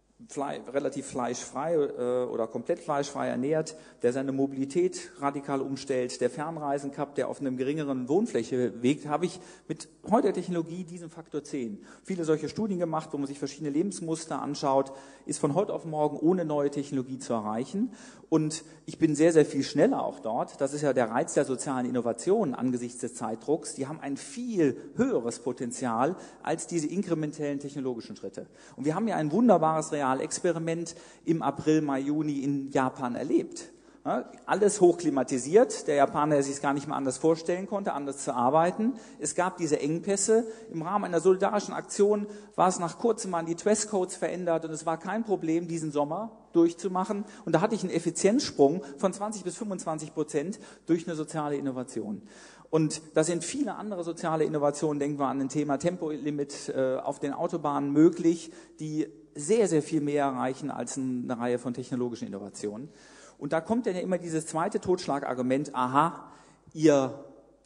relativ fleischfrei oder komplett fleischfrei ernährt, der seine Mobilität radikal umstellt, der Fernreisen kappt, der auf einem geringeren Wohnfläche bewegt, habe ich mit heutiger Technologie diesen Faktor 10. Viele solche Studien gemacht, wo man sich verschiedene Lebensmuster anschaut, ist von heute auf morgen ohne neue Technologie zu erreichen. Und ich bin sehr, sehr viel schneller auch dort. Das ist ja der Reiz der sozialen Innovation angesichts des Zeitdrucks. Die haben ein viel höheres Potenzial als diese inkrementellen technologischen Schritte. Und wir haben ja ein wunderbares Realexperiment im April, Mai, Juni in Japan erlebt. Ja, alles hochklimatisiert, der Japaner, der sich es gar nicht mehr anders vorstellen konnte, anders zu arbeiten. Es gab diese Engpässe. Im Rahmen einer solidarischen Aktion war es nach kurzem mal die Dresscodes verändert und es war kein Problem, diesen Sommer durchzumachen. Und da hatte ich einen Effizienzsprung von 20-25% durch eine soziale Innovation. Und da sind viele andere soziale Innovationen, denken wir an ein Thema Tempolimit auf den Autobahnen möglich, die sehr, sehr viel mehr erreichen als eine Reihe von technologischen Innovationen. Und da kommt dann ja immer dieses zweite Totschlagargument, aha, ihr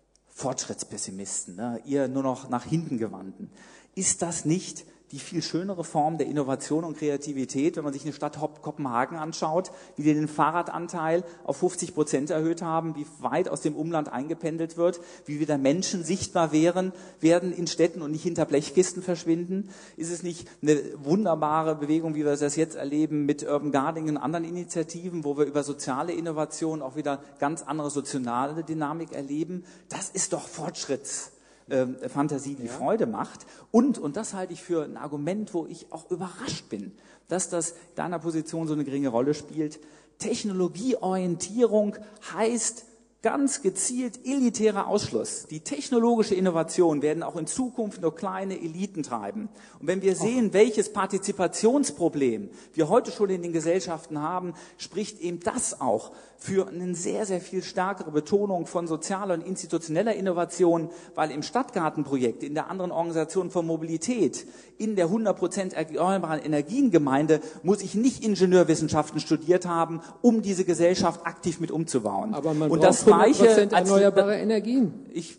Fortschrittspessimisten, ne, ihr nur noch nach hinten gewandten. Ist das nicht die viel schönere Form der Innovation und Kreativität, wenn man sich eine Stadt Kopenhagen anschaut, wie die den Fahrradanteil auf 50% erhöht haben, wie weit aus dem Umland eingependelt wird, wie wieder Menschen sichtbar werden in Städten und nicht hinter Blechkisten verschwinden? Ist es nicht eine wunderbare Bewegung, wie wir das jetzt erleben mit Urban Gardening und anderen Initiativen, wo wir über soziale Innovation auch wieder ganz andere soziale Dynamik erleben? Das ist doch Fantasie, die Freude macht. Und das halte ich für ein Argument, wo ich auch überrascht bin, dass das in deiner Position so eine geringe Rolle spielt. Technologieorientierung heißt ganz gezielt elitärer Ausschluss. Die technologische Innovation werden auch in Zukunft nur kleine Eliten treiben. Und wenn wir sehen, welches Partizipationsproblem wir heute schon in den Gesellschaften haben, spricht eben das auch für eine sehr, sehr viel stärkere Betonung von sozialer und institutioneller Innovation, weil im Stadtgartenprojekt, in der anderen Organisation von Mobilität, in der 100% erneuerbaren Energiengemeinde muss ich nicht Ingenieurwissenschaften studiert haben, um diese Gesellschaft aktiv mit umzubauen. Aber man und braucht das Gleiche 100% erneuerbare Energien.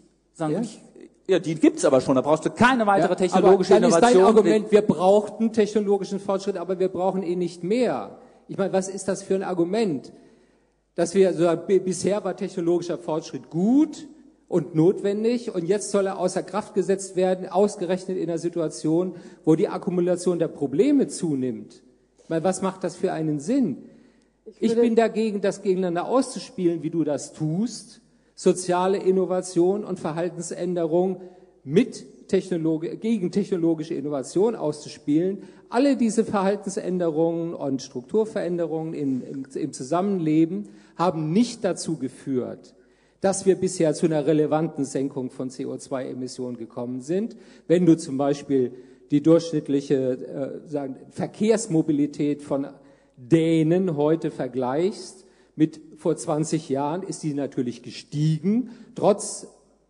Ja, die gibt's aber schon. Da brauchst du keine weitere technologische aber dann Innovation. Ist dein Argument, wir brauchten technologischen Fortschritt, aber wir brauchen ihn nicht mehr. Ich meine, was ist das für ein Argument? Dass wir sagen, bisher war technologischer Fortschritt gut und notwendig und jetzt soll er außer Kraft gesetzt werden, ausgerechnet in einer Situation, wo die Akkumulation der Probleme zunimmt. Ich meine, was macht das für einen Sinn? Ich bin dagegen, das gegeneinander auszuspielen, wie du das tust, soziale Innovation und Verhaltensänderung gegen technologische Innovation auszuspielen. Alle diese Verhaltensänderungen und Strukturveränderungen im Zusammenleben haben nicht dazu geführt, dass wir bisher zu einer relevanten Senkung von CO2-Emissionen gekommen sind. Wenn du zum Beispiel die durchschnittliche Verkehrsmobilität von Dänen heute vergleichst mit vor 20 Jahren, ist die natürlich gestiegen, trotz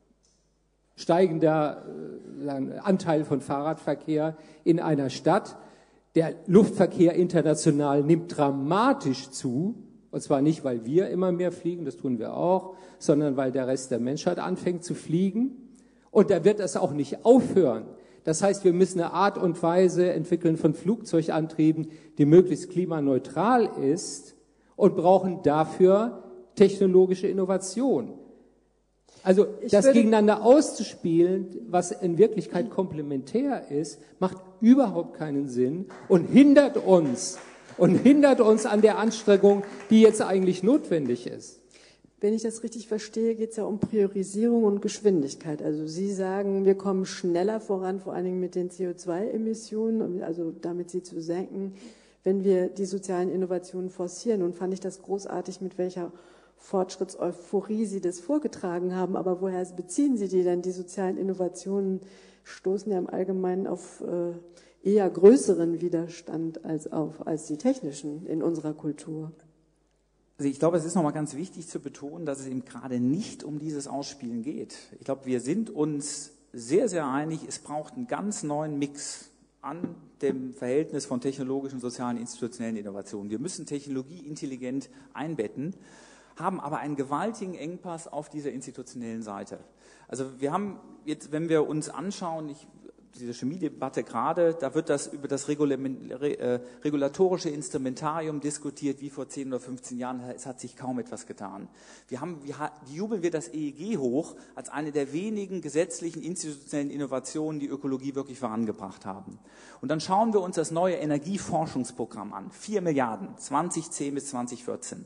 steigender Anteil von Fahrradverkehr in einer Stadt. Der Luftverkehr international nimmt dramatisch zu, und zwar nicht, weil wir immer mehr fliegen, das tun wir auch, sondern weil der Rest der Menschheit anfängt zu fliegen. Und da wird es auch nicht aufhören. Das heißt, wir müssen eine Art und Weise entwickeln von Flugzeugantrieben, die möglichst klimaneutral ist und brauchen dafür technologische Innovation. Also das gegeneinander auszuspielen, was in Wirklichkeit komplementär ist, macht überhaupt keinen Sinn und hindert uns an der Anstrengung, die jetzt eigentlich notwendig ist. Wenn ich das richtig verstehe, geht es ja um Priorisierung und Geschwindigkeit. Also Sie sagen, wir kommen schneller voran, vor allen Dingen mit den CO2-Emissionen, also damit sie zu senken, wenn wir die sozialen Innovationen forcieren. Und fand ich das großartig, mit welcher Fortschrittseuphorie Sie das vorgetragen haben. Aber woher beziehen Sie die denn? Die sozialen Innovationen stoßen ja im Allgemeinen auf eher größeren Widerstand als die technischen in unserer Kultur. Also ich glaube, es ist nochmal ganz wichtig zu betonen, dass es eben gerade nicht um dieses Ausspielen geht. Ich glaube, wir sind uns sehr, sehr einig, es braucht einen ganz neuen Mix an dem Verhältnis von technologischen, sozialen, institutionellen Innovationen. Wir müssen Technologie intelligent einbetten, haben aber einen gewaltigen Engpass auf dieser institutionellen Seite. Also wir haben jetzt, wenn wir uns anschauen, diese Chemiedebatte gerade, da wird das über das regulatorische Instrumentarium diskutiert, wie vor 10 oder 15 Jahren. Es hat sich kaum etwas getan. Jubeln wir das EEG hoch als eine der wenigen gesetzlichen institutionellen Innovationen, die Ökologie wirklich vorangebracht haben. Und dann schauen wir uns das neue Energieforschungsprogramm an. 4 Milliarden, 2010 bis 2014.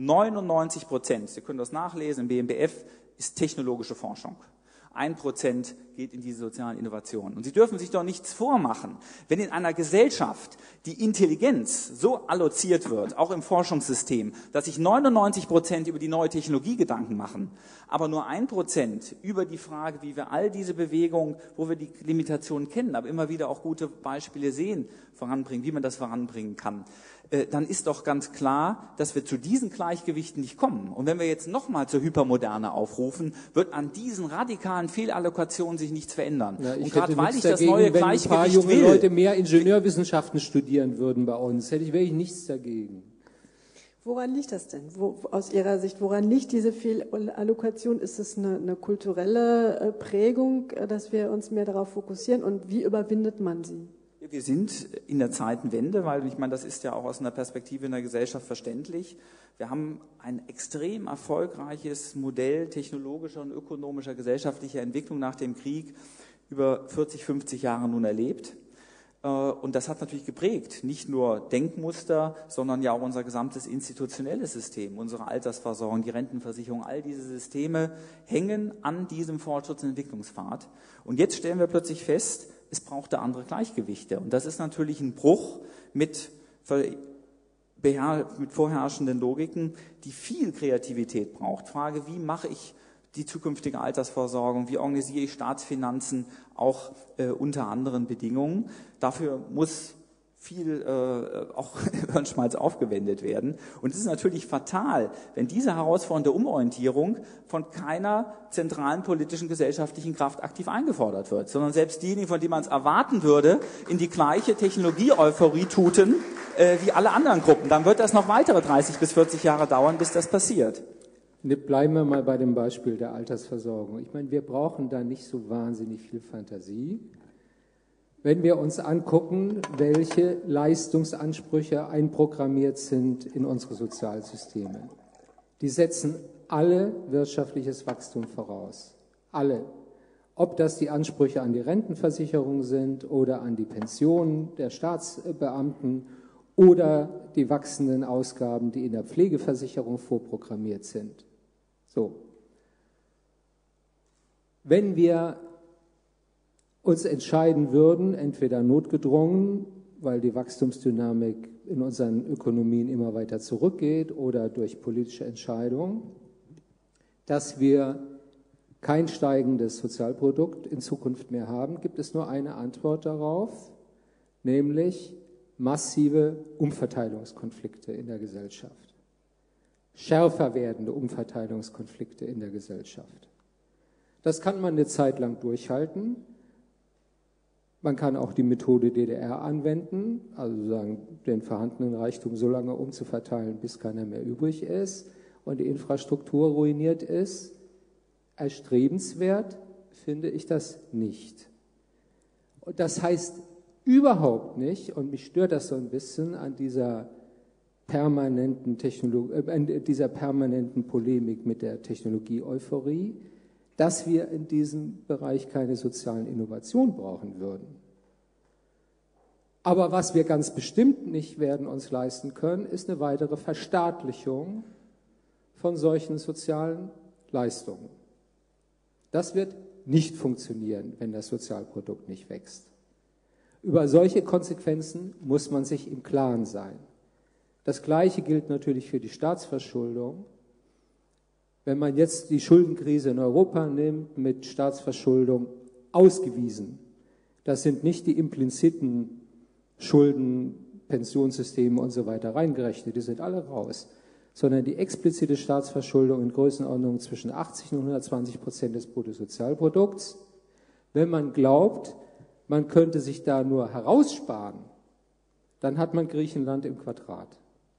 99%, Sie können das nachlesen im BMBF, ist technologische Forschung. 1% geht in diese sozialen Innovationen. Und Sie dürfen sich doch nichts vormachen, wenn in einer Gesellschaft die Intelligenz so alloziert wird, auch im Forschungssystem, dass sich 99% über die neue Technologie Gedanken machen, aber nur 1% über die Frage, wie wir all diese Bewegungen, wo wir die Limitationen kennen, aber immer wieder auch gute Beispiele sehen, voranbringen, wie man das voranbringen kann, dann ist doch ganz klar, dass wir zu diesen Gleichgewichten nicht kommen. Und wenn wir jetzt nochmal zur Hypermoderne aufrufen, wird an diesen radikalen Fehlallokationen sich nichts verändern. Ja, und gerade weil ich das dagegen, neue wenn Gleichgewicht ein paar junge will, Leute mehr Ingenieurwissenschaften studieren würden bei uns, hätte ich wirklich nichts dagegen. Woran liegt das denn? Aus Ihrer Sicht, woran liegt diese Fehlallokation? Ist es eine kulturelle Prägung, dass wir uns mehr darauf fokussieren? Und wie überwindet man sie? Wir sind in der Zeitenwende, weil ich meine, das ist ja auch aus einer Perspektive in der Gesellschaft verständlich. Wir haben ein extrem erfolgreiches Modell technologischer und ökonomischer gesellschaftlicher Entwicklung nach dem Krieg über 40, 50 Jahre nun erlebt. Und das hat natürlich geprägt, nicht nur Denkmuster, sondern ja auch unser gesamtes institutionelles System, unsere Altersversorgung, die Rentenversicherung, all diese Systeme hängen an diesem Fortschritts- und Entwicklungspfad. Und jetzt stellen wir plötzlich fest, es brauchte andere Gleichgewichte. Und das ist natürlich ein Bruch mit vorherrschenden Logiken, die viel Kreativität braucht. Frage, wie mache ich die zukünftige Altersversorgung, wie organisiere ich Staatsfinanzen, auch unter anderen Bedingungen. Dafür muss viel auch Hirnschmalz aufgewendet werden. Und es ist natürlich fatal, wenn diese herausfordernde Umorientierung von keiner zentralen politischen, gesellschaftlichen Kraft aktiv eingefordert wird, sondern selbst diejenigen, von denen man es erwarten würde, in die gleiche Technologie-Euphorie tuten wie alle anderen Gruppen. Dann wird das noch weitere 30 bis 40 Jahre dauern, bis das passiert. Bleiben wir mal bei dem Beispiel der Altersversorgung. Ich meine, wir brauchen da nicht so wahnsinnig viel Fantasie. Wenn wir uns angucken, welche Leistungsansprüche einprogrammiert sind in unsere Sozialsysteme, die setzen alle wirtschaftliches Wachstum voraus. Alle. Ob das die Ansprüche an die Rentenversicherung sind oder an die Pensionen der Staatsbeamten oder die wachsenden Ausgaben, die in der Pflegeversicherung vorprogrammiert sind. So. Wenn wir uns entscheiden würden, entweder notgedrungen, weil die Wachstumsdynamik in unseren Ökonomien immer weiter zurückgeht, oder durch politische Entscheidungen, dass wir kein steigendes Sozialprodukt in Zukunft mehr haben, gibt es nur eine Antwort darauf, nämlich massive Umverteilungskonflikte in der Gesellschaft. Schärfer werdende Umverteilungskonflikte in der Gesellschaft. Das kann man eine Zeit lang durchhalten. Man kann auch die Methode DDR anwenden, also sagen, den vorhandenen Reichtum so lange umzuverteilen, bis keiner mehr übrig ist und die Infrastruktur ruiniert ist. Erstrebenswert finde ich das nicht. Und das heißt überhaupt nicht, und mich stört das so ein bisschen an dieser permanenten Polemik mit der Technologie-Euphorie, dass wir in diesem Bereich keine sozialen Innovationen brauchen würden. Aber was wir ganz bestimmt nicht werden uns leisten können, ist eine weitere Verstaatlichung von solchen sozialen Leistungen. Das wird nicht funktionieren, wenn das Sozialprodukt nicht wächst. Über solche Konsequenzen muss man sich im Klaren sein. Das Gleiche gilt natürlich für die Staatsverschuldung. Wenn man jetzt die Schuldenkrise in Europa nimmt, mit Staatsverschuldung ausgewiesen, das sind nicht die impliziten Schulden, Pensionssysteme und so weiter reingerechnet, die sind alle raus, sondern die explizite Staatsverschuldung in Größenordnung zwischen 80 und 120% des Bruttosozialprodukts. Wenn man glaubt, man könnte sich da nur heraussparen, dann hat man Griechenland im Quadrat.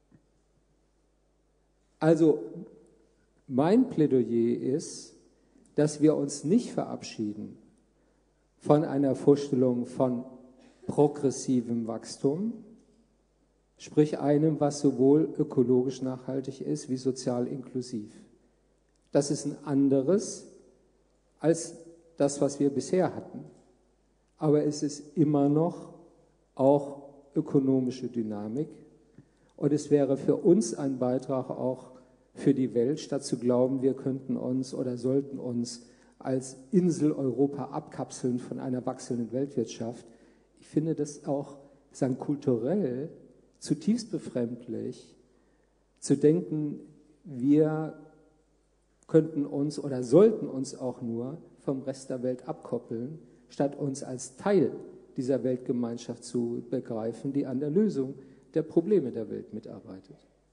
Also mein Plädoyer ist, dass wir uns nicht verabschieden von einer Vorstellung von progressivem Wachstum, sprich einem, was sowohl ökologisch nachhaltig ist wie sozial inklusiv. Das ist ein anderes als das, was wir bisher hatten. Aber es ist immer noch auch ökonomische Dynamik. Und es wäre für uns ein Beitrag auch für die Welt, statt zu glauben, wir könnten uns oder sollten uns als Insel Europa abkapseln von einer wachsenden Weltwirtschaft. Ich finde das auch kulturell zutiefst befremdlich, zu denken, wir könnten uns oder sollten uns auch nur vom Rest der Welt abkoppeln, statt uns als Teil dieser Weltgemeinschaft zu begreifen, die an der Lösung der Probleme der Welt mitarbeitet.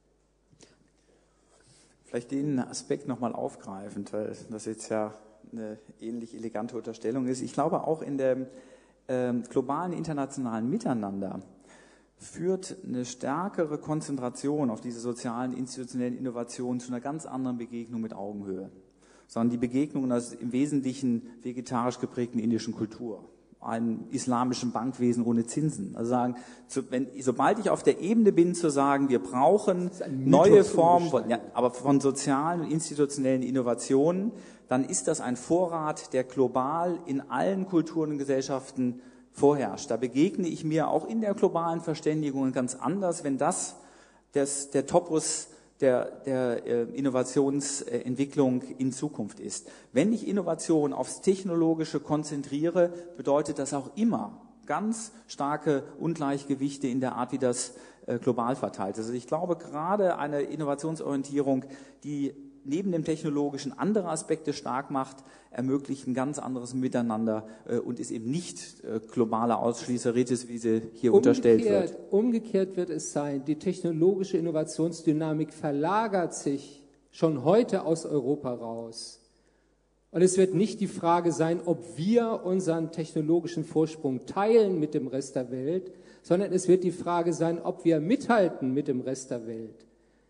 Vielleicht den Aspekt nochmal aufgreifend, weil das jetzt ja eine ähnlich elegante Unterstellung ist. Ich glaube, auch in dem globalen internationalen Miteinander führt eine stärkere Konzentration auf diese sozialen, institutionellen Innovationen zu einer ganz anderen Begegnung mit Augenhöhe. Sondern die Begegnung in einer im Wesentlichen vegetarisch geprägten indischen Kultur, einem islamischen Bankwesen ohne Zinsen. Also sagen, sobald ich auf der Ebene bin, zu sagen, wir brauchen neue Formen aber von sozialen und institutionellen Innovationen, dann ist das ein Vorrat, der global in allen Kulturen und Gesellschaften vorherrscht. Da begegne ich mir auch in der globalen Verständigung ganz anders, wenn der Topos der Innovationsentwicklung in Zukunft ist. Wenn ich Innovation aufs Technologische konzentriere, bedeutet das auch immer ganz starke Ungleichgewichte in der Art, wie das global verteilt ist. Also ich glaube, gerade eine Innovationsorientierung, die neben dem Technologischen andere Aspekte stark macht, ermöglicht ein ganz anderes Miteinander und ist eben nicht globaler Ausschließeritis, wie sie hier unterstellt wird. Umgekehrt wird es sein, die technologische Innovationsdynamik verlagert sich schon heute aus Europa raus. Und es wird nicht die Frage sein, ob wir unseren technologischen Vorsprung teilen mit dem Rest der Welt, sondern es wird die Frage sein, ob wir mithalten mit dem Rest der Welt.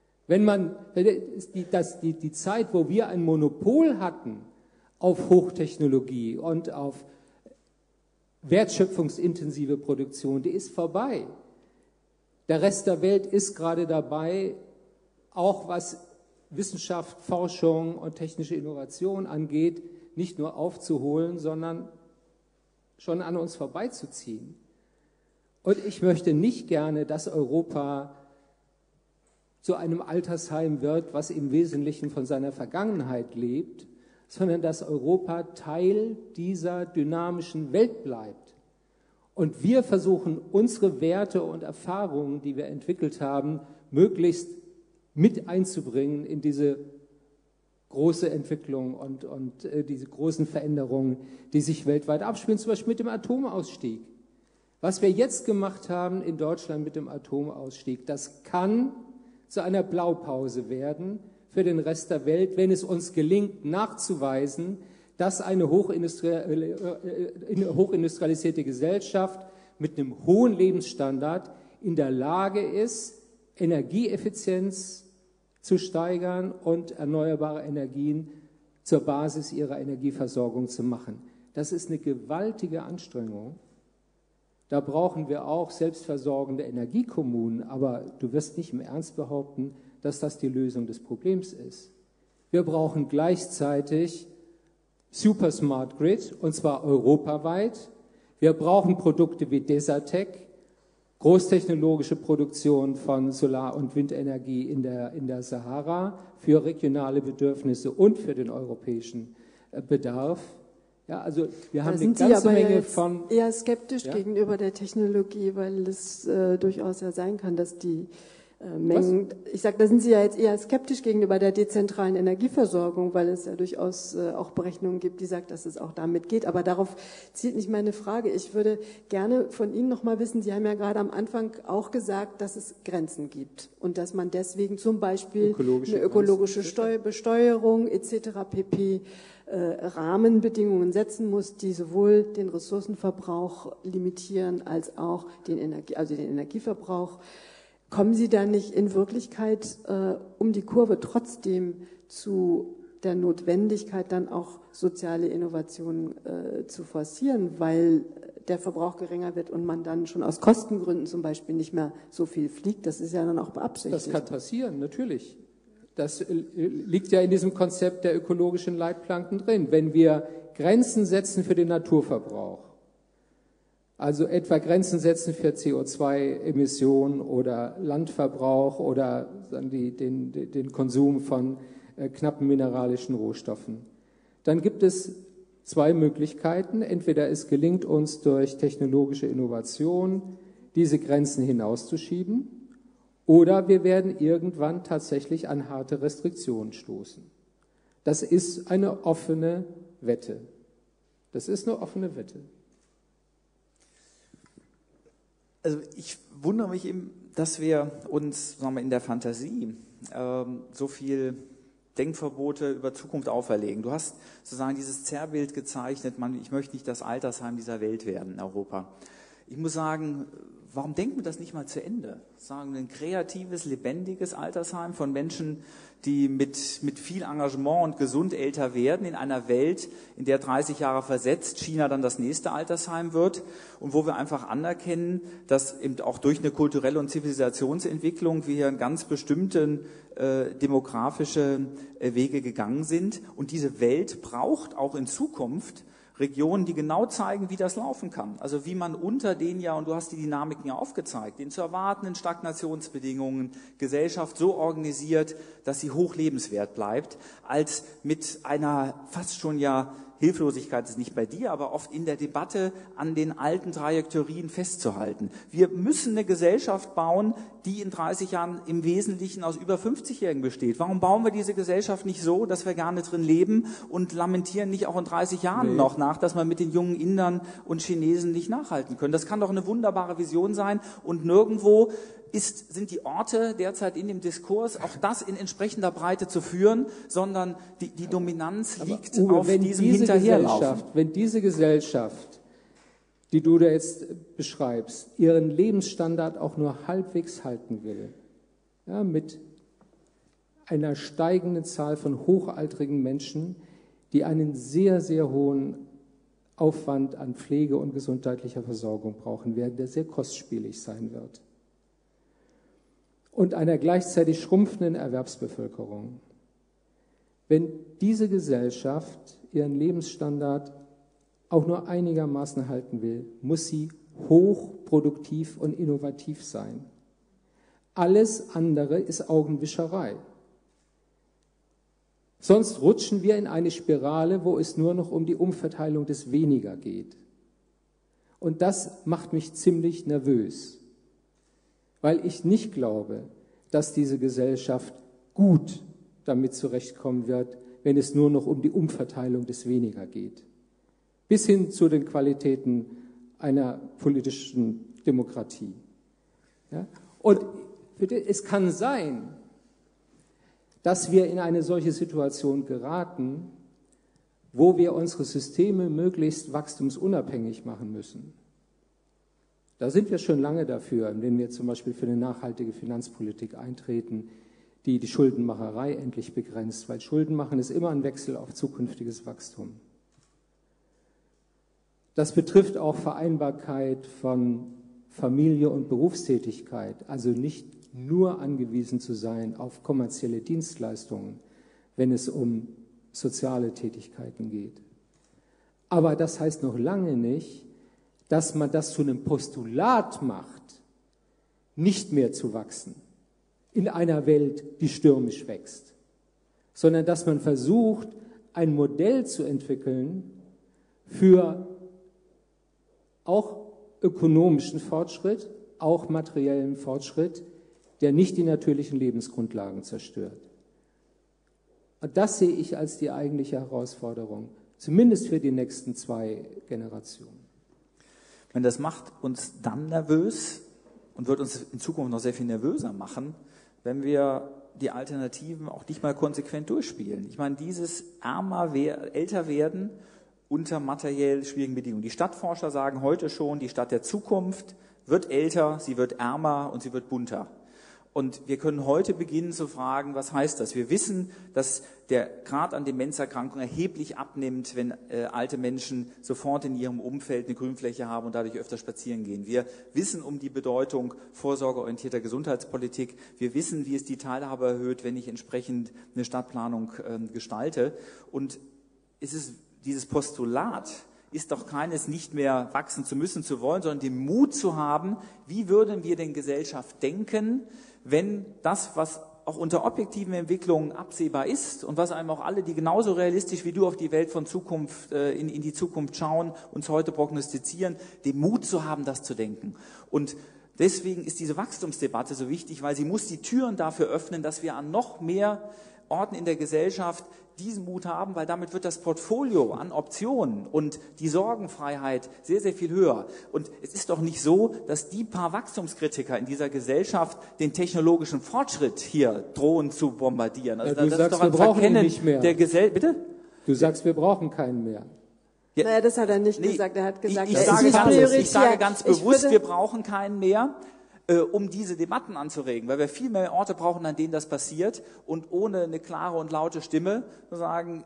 Die Zeit, wo wir ein Monopol hatten auf Hochtechnologie und auf wertschöpfungsintensive Produktion, die ist vorbei. Der Rest der Welt ist gerade dabei, auch was Wissenschaft, Forschung und technische Innovation angeht, nicht nur aufzuholen, sondern schon an uns vorbeizuziehen. Und ich möchte nicht gerne, dass Europa zu einem Altersheim wird, was im Wesentlichen von seiner Vergangenheit lebt, sondern dass Europa Teil dieser dynamischen Welt bleibt. Und wir versuchen, unsere Werte und Erfahrungen, die wir entwickelt haben, möglichst mit einzubringen in diese große Entwicklung und diese großen Veränderungen, die sich weltweit abspielen, zum Beispiel mit dem Atomausstieg. Was wir jetzt gemacht haben in Deutschland mit dem Atomausstieg, das kann zu einer Blaupause werden für den Rest der Welt, wenn es uns gelingt, nachzuweisen, dass eine hochindustrialisierte Gesellschaft mit einem hohen Lebensstandard in der Lage ist, Energieeffizienz zu steigern und erneuerbare Energien zur Basis ihrer Energieversorgung zu machen. Das ist eine gewaltige Anstrengung. Da brauchen wir auch selbstversorgende Energiekommunen, aber du wirst nicht im Ernst behaupten, dass das die Lösung des Problems ist. Wir brauchen gleichzeitig Super Smart Grid, und zwar europaweit. Wir brauchen Produkte wie Desertec, großtechnologische Produktion von Solar- und Windenergie in der Sahara für regionale Bedürfnisse und für den europäischen Bedarf. Ja, also wir haben eine ganze Menge von... eher skeptisch gegenüber der Technologie, weil es durchaus ja sein kann, dass die Mengen... Ich sage, da sind Sie ja jetzt eher skeptisch gegenüber der dezentralen Energieversorgung, weil es ja durchaus auch Berechnungen gibt, die sagen, dass es auch damit geht. Aber darauf zielt nicht meine Frage. Ich würde gerne von Ihnen noch mal wissen, Sie haben ja gerade am Anfang auch gesagt, dass es Grenzen gibt und dass man deswegen zum Beispiel eine ökologische Besteuerung etc. pp. Rahmenbedingungen setzen muss, die sowohl den Ressourcenverbrauch limitieren als auch den Energieverbrauch. Kommen Sie da nicht in Wirklichkeit um die Kurve trotzdem zu der Notwendigkeit, dann auch soziale Innovationen zu forcieren, weil der Verbrauch geringer wird und man dann schon aus Kostengründen zum Beispiel nicht mehr so viel fliegt? Das ist ja dann auch beabsichtigt. Das kann passieren, natürlich. Das liegt ja in diesem Konzept der ökologischen Leitplanken drin. Wenn wir Grenzen setzen für den Naturverbrauch, also etwa Grenzen setzen für CO2-Emissionen oder Landverbrauch oder den Konsum von knappen mineralischen Rohstoffen, dann gibt es zwei Möglichkeiten. Entweder es gelingt uns durch technologische Innovation, diese Grenzen hinauszuschieben, oder wir werden irgendwann tatsächlich an harte Restriktionen stoßen. Das ist eine offene Wette. Das ist eine offene Wette. Also ich wundere mich eben, dass wir uns, sagen wir, in der Fantasie so viel Denkverbote über Zukunft auferlegen. Du hast sozusagen dieses Zerrbild gezeichnet, ich möchte nicht das Altersheim dieser Welt werden in Europa. Ich muss sagen, warum denken wir das nicht mal zu Ende? Sagen wir ein kreatives, lebendiges Altersheim von Menschen, die mit viel Engagement und gesund älter werden in einer Welt, in der 30 Jahre versetzt China dann das nächste Altersheim wird und wo wir einfach anerkennen, dass eben auch durch eine kulturelle und Zivilisationsentwicklung wir hier einen ganz bestimmten demografische Wege gegangen sind und diese Welt braucht auch in Zukunft Regionen, die genau zeigen, wie das laufen kann. Also wie man unter den und du hast die Dynamiken ja aufgezeigt, den zu erwartenden Stagnationsbedingungen Gesellschaft so organisiert, dass sie hoch lebenswert bleibt, als mit einer fast schon Hilflosigkeit ist nicht bei dir, aber oft in der Debatte an den alten Trajektorien festzuhalten. Wir müssen eine Gesellschaft bauen, die in 30 Jahren im Wesentlichen aus über 50-Jährigen besteht. Warum bauen wir diese Gesellschaft nicht so, dass wir gerne drin leben und lamentieren nicht auch in 30 Jahren noch nach, dass wir mit den jungen Indern und Chinesen nicht nachhalten können? Das kann doch eine wunderbare Vision sein und nirgendwo sind die Orte derzeit in dem Diskurs, auch das in entsprechender Breite zu führen, sondern die Dominanz liegt auf diesem Hinterherlaufen. Wenn diese Gesellschaft, die du da jetzt beschreibst, ihren Lebensstandard auch nur halbwegs halten will, mit einer steigenden Zahl von hochaltrigen Menschen, die einen sehr, sehr hohen Aufwand an Pflege und gesundheitlicher Versorgung brauchen werden, der sehr kostspielig sein wird, und einer gleichzeitig schrumpfenden Erwerbsbevölkerung. Wenn diese Gesellschaft ihren Lebensstandard auch nur einigermaßen halten will, muss sie hochproduktiv und innovativ sein. Alles andere ist Augenwischerei. Sonst rutschen wir in eine Spirale, wo es nur noch um die Umverteilung des Weniger geht. Und das macht mich ziemlich nervös, weil ich nicht glaube, dass diese Gesellschaft gut damit zurechtkommen wird, wenn es nur noch um die Umverteilung des Weniger geht. Bis hin zu den Qualitäten einer politischen Demokratie. Ja? Und es kann sein, dass wir in eine solche Situation geraten, wo wir unsere Systeme möglichst wachstumsunabhängig machen müssen. Da sind wir schon lange dafür, wenn wir zum Beispiel für eine nachhaltige Finanzpolitik eintreten, die die Schuldenmacherei endlich begrenzt, weil Schuldenmachen ist immer ein Wechsel auf zukünftiges Wachstum. Das betrifft auch Vereinbarkeit von Familie und Berufstätigkeit, also nicht nur angewiesen zu sein auf kommerzielle Dienstleistungen, wenn es um soziale Tätigkeiten geht. Aber das heißt noch lange nicht, dass man das zu einem Postulat macht, nicht mehr zu wachsen in einer Welt, die stürmisch wächst, sondern dass man versucht, ein Modell zu entwickeln für auch ökonomischen Fortschritt, auch materiellen Fortschritt, der nicht die natürlichen Lebensgrundlagen zerstört. Und das sehe ich als die eigentliche Herausforderung, zumindest für die nächsten 2 Generationen. Das macht uns dann nervös und wird uns in Zukunft noch sehr viel nervöser machen, wenn wir die Alternativen auch nicht mal konsequent durchspielen. Ich meine, dieses älter werden unter materiell schwierigen Bedingungen. Die Stadtforscher sagen heute schon, die Stadt der Zukunft wird älter, sie wird ärmer und sie wird bunter. Und wir können heute beginnen zu fragen, was heißt das? Wir wissen, dass der Grad an Demenzerkrankungen erheblich abnimmt, wenn alte Menschen sofort in ihrem Umfeld eine Grünfläche haben und dadurch öfter spazieren gehen. Wir wissen um die Bedeutung vorsorgeorientierter Gesundheitspolitik. Wir wissen, wie es die Teilhabe erhöht, wenn ich entsprechend eine Stadtplanung gestalte. Und dieses Postulat ist doch keines, nicht mehr wachsen zu müssen, zu wollen, sondern den Mut zu haben, wie würden wir denn Gesellschaft denken, wenn das, was auch unter objektiven Entwicklungen absehbar ist und was einem auch alle, die genauso realistisch wie du auf die Welt von Zukunft, in die Zukunft schauen, uns heute prognostizieren, den Mut zu haben, das zu denken. Und deswegen ist diese Wachstumsdebatte so wichtig, weil sie muss die Türen dafür öffnen, dass wir an noch mehr Orten in der Gesellschaft diesen Mut haben, weil damit wird das Portfolio an Optionen und die Sorgenfreiheit sehr, sehr viel höher. Und es ist doch nicht so, dass die paar Wachstumskritiker in dieser Gesellschaft den technologischen Fortschritt hier drohen zu bombardieren. Also du sagst, wir brauchen ihn nicht mehr. Bitte? Du sagst, wir brauchen keinen mehr. Ja, naja, das hat er nicht gesagt. Er hat gesagt, ich sage ganz bewusst, wir brauchen keinen mehr, um diese Debatten anzuregen, weil wir viel mehr Orte brauchen, an denen das passiert und ohne eine klare und laute Stimme zu sagen,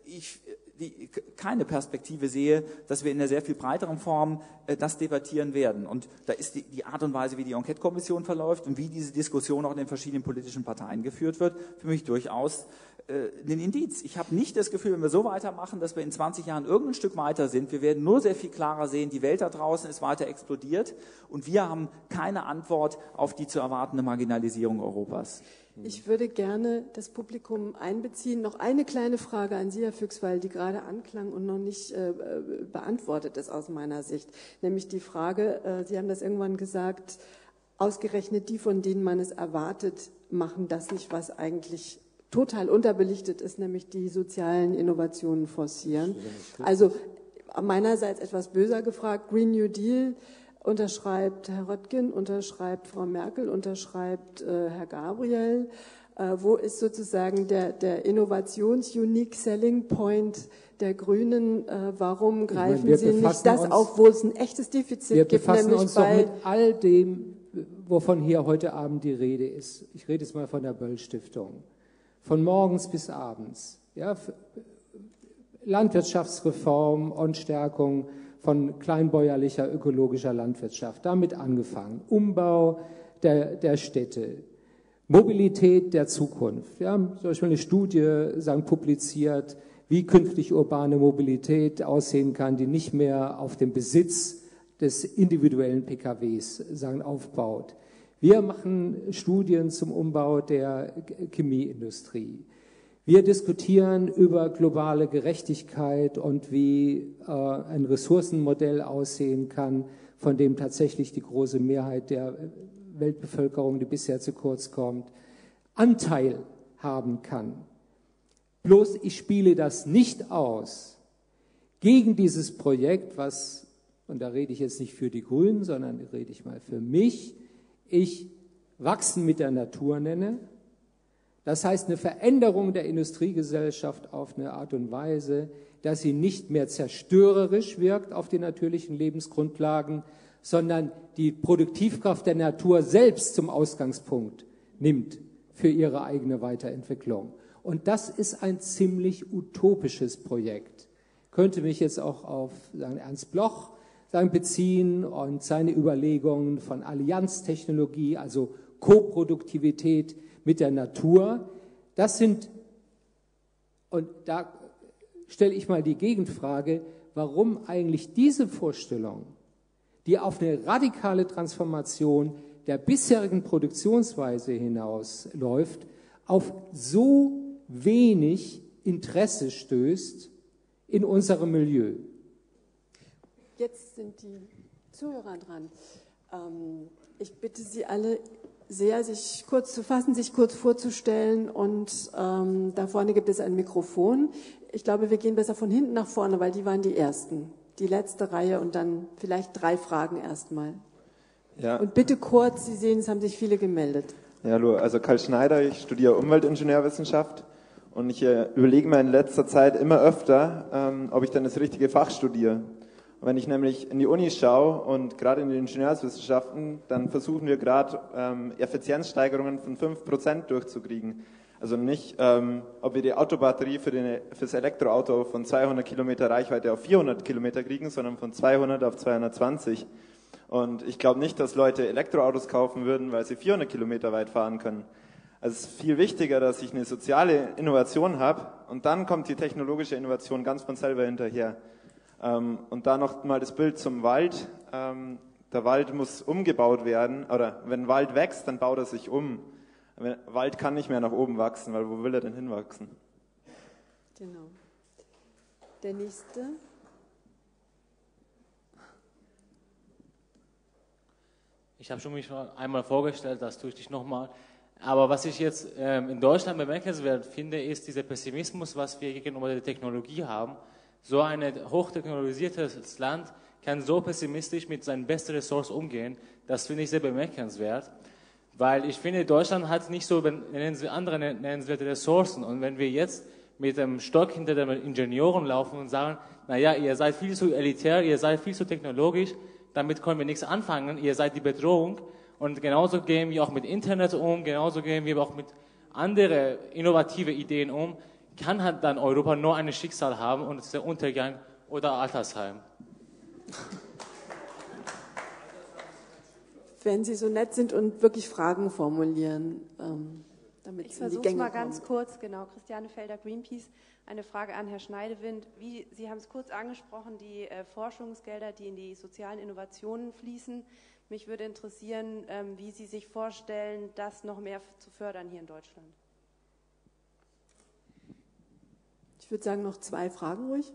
keine Perspektive sehe, dass wir in einer sehr viel breiteren Form das debattieren werden. Und da ist die Art und Weise, wie die Enquete-Kommission verläuft und wie diese Diskussion auch in den verschiedenen politischen Parteien geführt wird, für mich durchaus ein Indiz. Ich habe nicht das Gefühl, wenn wir so weitermachen, dass wir in 20 Jahren irgendein Stück weiter sind. Wir werden nur sehr viel klarer sehen, die Welt da draußen ist weiter explodiert und wir haben keine Antwort auf die zu erwartende Marginalisierung Europas. Ich würde gerne das Publikum einbeziehen. Noch eine kleine Frage an Sie, Herr Füchs, weil die gerade anklang und noch nicht beantwortet ist aus meiner Sicht. Nämlich die Frage, Sie haben das irgendwann gesagt, ausgerechnet die, von denen man es erwartet, machen das nicht, was eigentlich total unterbelichtet ist, nämlich die sozialen Innovationen forcieren. Also meinerseits etwas böser gefragt, Green New Deal unterschreibt Herr Röttgen, unterschreibt Frau Merkel, unterschreibt Herr Gabriel. Wo ist sozusagen der Innovations-Unique Selling Point der Grünen? Warum greifen Sie nicht das auf, wo es ein echtes Defizit gibt? Wir befassen uns doch mit all dem, wovon hier heute Abend die Rede ist. Ich rede jetzt mal von der Böll-Stiftung. Von morgens bis abends. Ja, Landwirtschaftsreform und Stärkung von kleinbäuerlicher ökologischer Landwirtschaft. Damit angefangen. Umbau der Städte. Mobilität der Zukunft. Wir haben zum Beispiel eine Studie publiziert, wie künftig urbane Mobilität aussehen kann, die nicht mehr auf dem Besitz des individuellen PKWs aufbaut. Wir machen Studien zum Umbau der Chemieindustrie. Wir diskutieren über globale Gerechtigkeit und wie ein Ressourcenmodell aussehen kann, von dem tatsächlich die große Mehrheit der Weltbevölkerung, die bisher zu kurz kommt, Anteil haben kann. Bloß ich spiele das nicht aus gegen dieses Projekt, was, und da rede ich jetzt nicht für die Grünen, sondern rede ich mal für mich, ich Wachsen mit der Natur nenne. Das heißt eine Veränderung der Industriegesellschaft auf eine Art und Weise, dass sie nicht mehr zerstörerisch wirkt auf die natürlichen Lebensgrundlagen, sondern die Produktivkraft der Natur selbst zum Ausgangspunkt nimmt für ihre eigene Weiterentwicklung. Und das ist ein ziemlich utopisches Projekt. Ich könnte mich jetzt auch auf Ernst Bloch beziehen und seine Überlegungen von Allianztechnologie, also Koproduktivität mit der Natur. Das sind, und da stelle ich mal die Gegenfrage, warum eigentlich diese Vorstellung, die auf eine radikale Transformation der bisherigen Produktionsweise hinausläuft, auf so wenig Interesse stößt in unserem Milieu. Jetzt sind die Zuhörer dran. Ich bitte Sie alle sehr, sich kurz zu fassen, sich kurz vorzustellen und da vorne gibt es ein Mikrofon. Ich glaube, wir gehen besser von hinten nach vorne, weil die waren die Ersten. Die letzte Reihe und dann vielleicht 3 Fragen erstmal. Ja. Und bitte kurz, Sie sehen, es haben sich viele gemeldet. Ja, hallo, also Karl Schneider, ich studiere Umweltingenieurwissenschaft und ich überlege mir in letzter Zeit immer öfter, ob ich dann das richtige Fach studiere. Wenn ich nämlich in die Uni schaue und gerade in den Ingenieurswissenschaften, dann versuchen wir gerade Effizienzsteigerungen von 5% durchzukriegen. Also nicht, ob wir die Autobatterie fürs Elektroauto von 200 Kilometer Reichweite auf 400 Kilometer kriegen, sondern von 200 auf 220. Und ich glaube nicht, dass Leute Elektroautos kaufen würden, weil sie 400 Kilometer weit fahren können. Also es ist viel wichtiger, dass ich eine soziale Innovation habe und dann kommt die technologische Innovation ganz von selber hinterher. Und da noch mal das Bild zum Wald. Der Wald muss umgebaut werden, oder wenn Wald wächst, dann baut er sich um. Wald kann nicht mehr nach oben wachsen, weil wo will er denn hinwachsen? Genau. Der nächste. Ich habe schon mich einmal vorgestellt, das tue ich nicht nochmal. Aber was ich jetzt in Deutschland bemerkenswert finde, ist dieser Pessimismus, was wir gegenüber der Technologie haben. So ein hochtechnologisiertes Land kann so pessimistisch mit seinen besten Ressourcen umgehen. Das finde ich sehr bemerkenswert, weil ich finde, Deutschland hat nicht so andere nennenswerte Ressourcen. Und wenn wir jetzt mit dem Stock hinter den Ingenieuren laufen und sagen, naja, ihr seid viel zu elitär, ihr seid viel zu technologisch, damit können wir nichts anfangen, ihr seid die Bedrohung. Und genauso gehen wir auch mit Internet um, genauso gehen wir auch mit anderen innovativen Ideen um, kann halt dann Europa nur ein Schicksal haben und es ist der Untergang oder Altersheim. Wenn Sie so nett sind und wirklich Fragen formulieren, damit ich Sie in die versuche es Gänge mal kommen. ganz kurz, genau. Christiane Felder, Greenpeace. Eine Frage an Herrn Schneidewind. Sie haben es kurz angesprochen, die Forschungsgelder, die in die sozialen Innovationen fließen. Mich würde interessieren, wie Sie sich vorstellen, das noch mehr zu fördern hier in Deutschland. Ich würde sagen, noch 2 Fragen ruhig.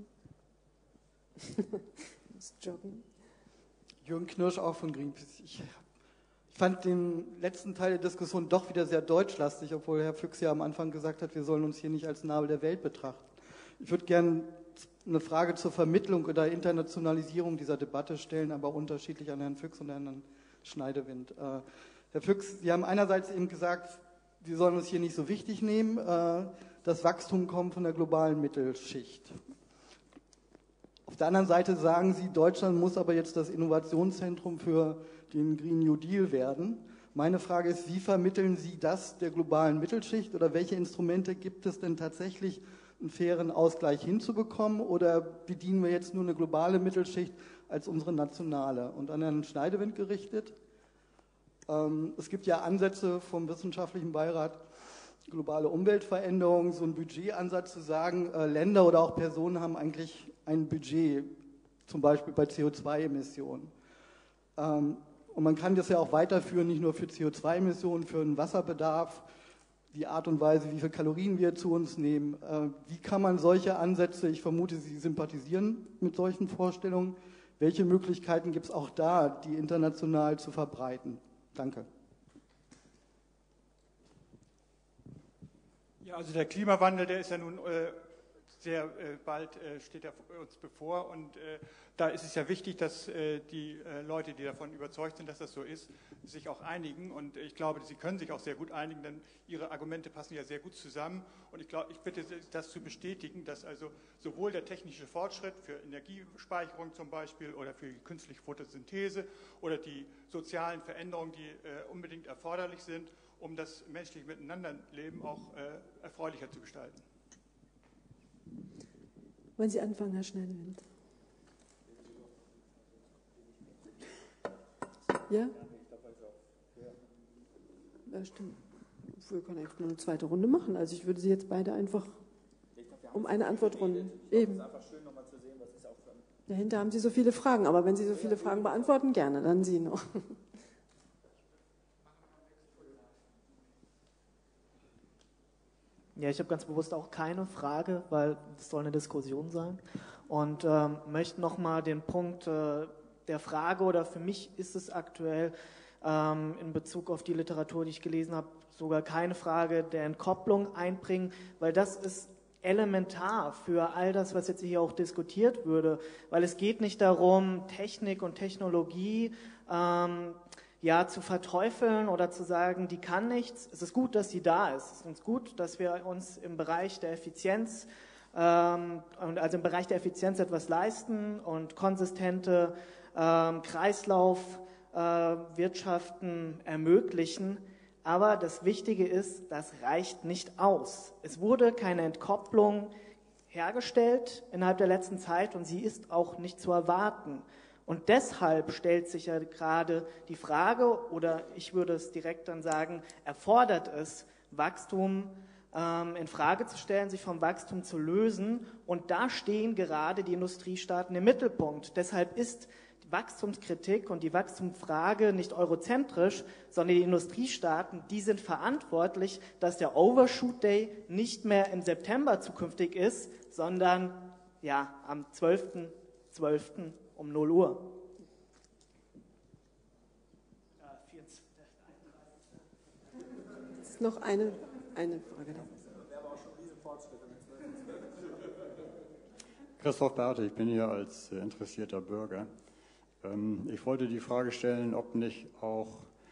Ich muss joggen. Jürgen Knirsch, auch von Greenpeace. Ich fand den letzten Teil der Diskussion doch wieder sehr deutschlastig, obwohl Herr Füchs ja am Anfang gesagt hat, wir sollen uns hier nicht als Nabel der Welt betrachten. Ich würde gerne eine Frage zur Vermittlung oder Internationalisierung dieser Debatte stellen, aber unterschiedlich an Herrn Füchs und Herrn Schneidewind. Herr Füchs, Sie haben einerseits eben gesagt, Sie sollen uns hier nicht so wichtig nehmen. Das Wachstum kommt von der globalen Mittelschicht. Auf der anderen Seite sagen Sie, Deutschland muss aber jetzt das Innovationszentrum für den Green New Deal werden. Meine Frage ist, wie vermitteln Sie das der globalen Mittelschicht oder welche Instrumente gibt es denn tatsächlich, einen fairen Ausgleich hinzubekommen, oder bedienen wir jetzt nur eine globale Mittelschicht als unsere nationale? Und an Herrn Schneidewind gerichtet, es gibt ja Ansätze vom Wissenschaftlichen Beirat, globale Umweltveränderung, so ein Budgetansatz zu sagen, Länder oder auch Personen haben eigentlich ein Budget, zum Beispiel bei CO2-Emissionen. Und man kann das ja auch weiterführen, nicht nur für CO2-Emissionen, für den Wasserbedarf, die Art und Weise, wie viele Kalorien wir zu uns nehmen. Wie kann man solche Ansätze, ich vermute, Sie sympathisieren mit solchen Vorstellungen, welche Möglichkeiten gibt es auch da, die international zu verbreiten? Danke. Ja, also der Klimawandel, der ist ja nun sehr bald steht er uns bevor, und da ist es ja wichtig, dass die Leute, die davon überzeugt sind, dass das so ist, sich auch einigen, und ich glaube, sie können sich auch sehr gut einigen, denn ihre Argumente passen ja sehr gut zusammen, und ich bitte das zu bestätigen, dass also sowohl der technische Fortschritt für Energiespeicherung zum Beispiel oder für die künstliche Photosynthese oder die sozialen Veränderungen, die unbedingt erforderlich sind, um das menschliche Miteinanderleben auch erfreulicher zu gestalten. Wollen Sie anfangen, Herr Schneidewind? Ja? Ja, stimmt. Wir können einfach nur eine zweite Runde machen. Also ich würde Sie jetzt beide einfach um eine Antwortrunde. Eben. Dahinter haben Sie so viele Fragen, aber wenn Sie so viele Fragen beantworten, gerne, dann Sie noch. Ja, ich habe ganz bewusst auch keine Frage, weil es soll eine Diskussion sein. Und möchte nochmal den Punkt der Frage, oder für mich ist es aktuell in Bezug auf die Literatur, die ich gelesen habe, sogar keine Frage der Entkopplung einbringen, weil das ist elementar für all das, was jetzt hier auch diskutiert würde, weil es geht nicht darum, Technik und Technologie zu verteufeln oder zu sagen, die kann nichts. Es ist gut, dass sie da ist. Es ist gut, dass wir uns im Bereich der Effizienz etwas leisten und konsistente Kreislaufwirtschaften ermöglichen. Aber das Wichtige ist, das reicht nicht aus. Es wurde keine Entkopplung hergestellt innerhalb der letzten Zeit und sie ist auch nicht zu erwarten. Und deshalb stellt sich ja gerade die Frage, oder ich würde es direkt dann sagen, erfordert es, Wachstum in Frage zu stellen, sich vom Wachstum zu lösen. Und da stehen gerade die Industriestaaten im Mittelpunkt. Deshalb ist die Wachstumskritik und die Wachstumsfrage nicht eurozentrisch, sondern die Industriestaaten, die sind verantwortlich, dass der Overshoot Day nicht mehr im September zukünftig ist, sondern am 12.12. um 0 Uhr. Jetzt noch eine Frage. Christoph Bärte, ich bin hier als interessierter Bürger. Ich wollte die Frage stellen, ob nicht auch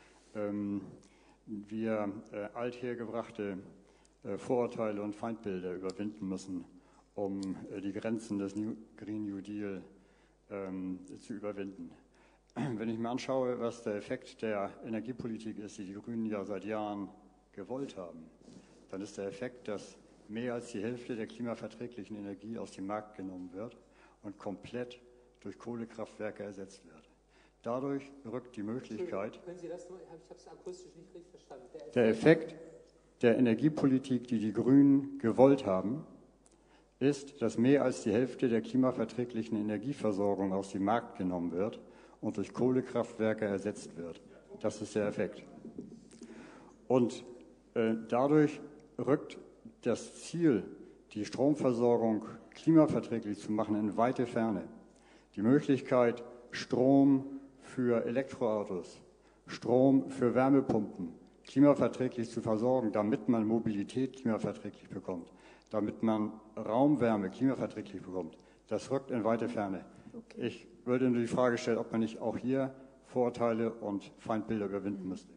wir althergebrachte Vorurteile und Feindbilder überwinden müssen, um die Grenzen des Green New Deal zu überwinden. Wenn ich mir anschaue, was der Effekt der Energiepolitik ist, die die Grünen ja seit Jahren gewollt haben, dann ist der Effekt, dass mehr als die Hälfte der klimaverträglichen Energie aus dem Markt genommen wird und komplett durch Kohlekraftwerke ersetzt wird. Dadurch rückt die Möglichkeit, können Sie das nur, ich habe es akustisch nicht richtig verstanden. Der Effekt der Energiepolitik, die die Grünen gewollt haben, ist, dass mehr als die Hälfte der klimaverträglichen Energieversorgung aus dem Markt genommen wird und durch Kohlekraftwerke ersetzt wird. Das ist der Effekt. Und dadurch rückt das Ziel, die Stromversorgung klimaverträglich zu machen, in weite Ferne. Die Möglichkeit, Strom für Elektroautos, Strom für Wärmepumpen klimaverträglich zu versorgen, damit man Mobilität klimaverträglich bekommt, damit man Raumwärme klimaverträglich bekommt, das rückt in weite Ferne. Okay. Ich würde nur die Frage stellen, ob man nicht auch hier Vorurteile und Feindbilder überwinden müsste.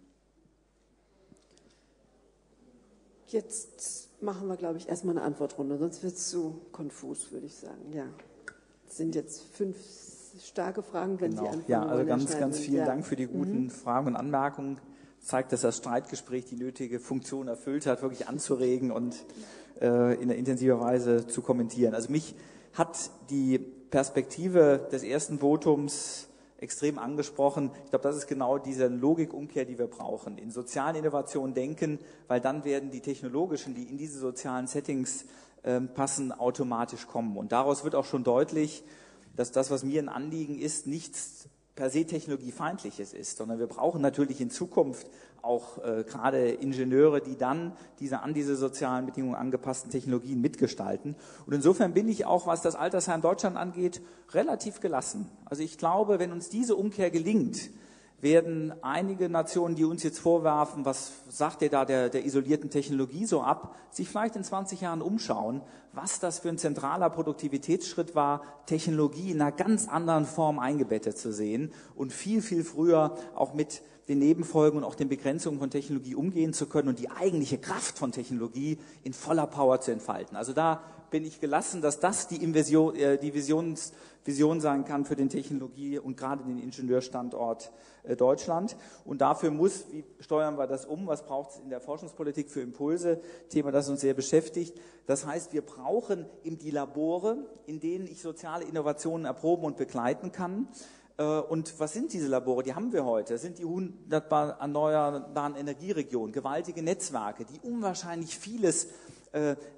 Jetzt machen wir, glaube ich, erstmal eine Antwortrunde, sonst wird es zu konfus, würde ich sagen. Ja, es sind jetzt 5 starke Fragen, wenn Sie anfangen. Ja, also ganz vielen Dank für die guten Fragen und Anmerkungen. Zeigt, dass das Streitgespräch die nötige Funktion erfüllt hat, wirklich anzuregen und in intensiver Weise zu kommentieren. Also mich hat die Perspektive des ersten Votums extrem angesprochen. Ich glaube, das ist genau diese Logikumkehr, die wir brauchen. In sozialen Innovationen denken, weil dann werden die technologischen, die in diese sozialen Settings passen, automatisch kommen. Und daraus wird auch schon deutlich, dass das, was mir ein Anliegen ist, nichts per se technologiefeindliches ist, sondern wir brauchen natürlich in Zukunft auch gerade Ingenieure, die dann an diese sozialen Bedingungen angepassten Technologien mitgestalten. Und insofern bin ich auch, was das Altersheim Deutschland angeht, relativ gelassen. Also ich glaube, wenn uns diese Umkehr gelingt, werden einige Nationen, die uns jetzt vorwerfen, was sagt ihr da der isolierten Technologie so ab, sich vielleicht in 20 Jahren umschauen, was das für ein zentraler Produktivitätsschritt war, Technologie in einer ganz anderen Form eingebettet zu sehen und viel, viel früher auch mit den Nebenfolgen und auch den Begrenzungen von Technologie umgehen zu können und die eigentliche Kraft von Technologie in voller Power zu entfalten. Also da bin ich gelassen, dass das die Vision sein kann für den Technologie- und gerade den Ingenieurstandort Deutschland. Und dafür wie steuern wir das um? Was braucht es in der Forschungspolitik für Impulse? Thema, das uns sehr beschäftigt. Das heißt, wir brauchen die Labore, in denen ich soziale Innovationen erproben und begleiten kann. Und was sind diese Labore? Die haben wir heute. Das sind die 100 erneuerbaren Energieregionen, gewaltige Netzwerke, die unwahrscheinlich vieles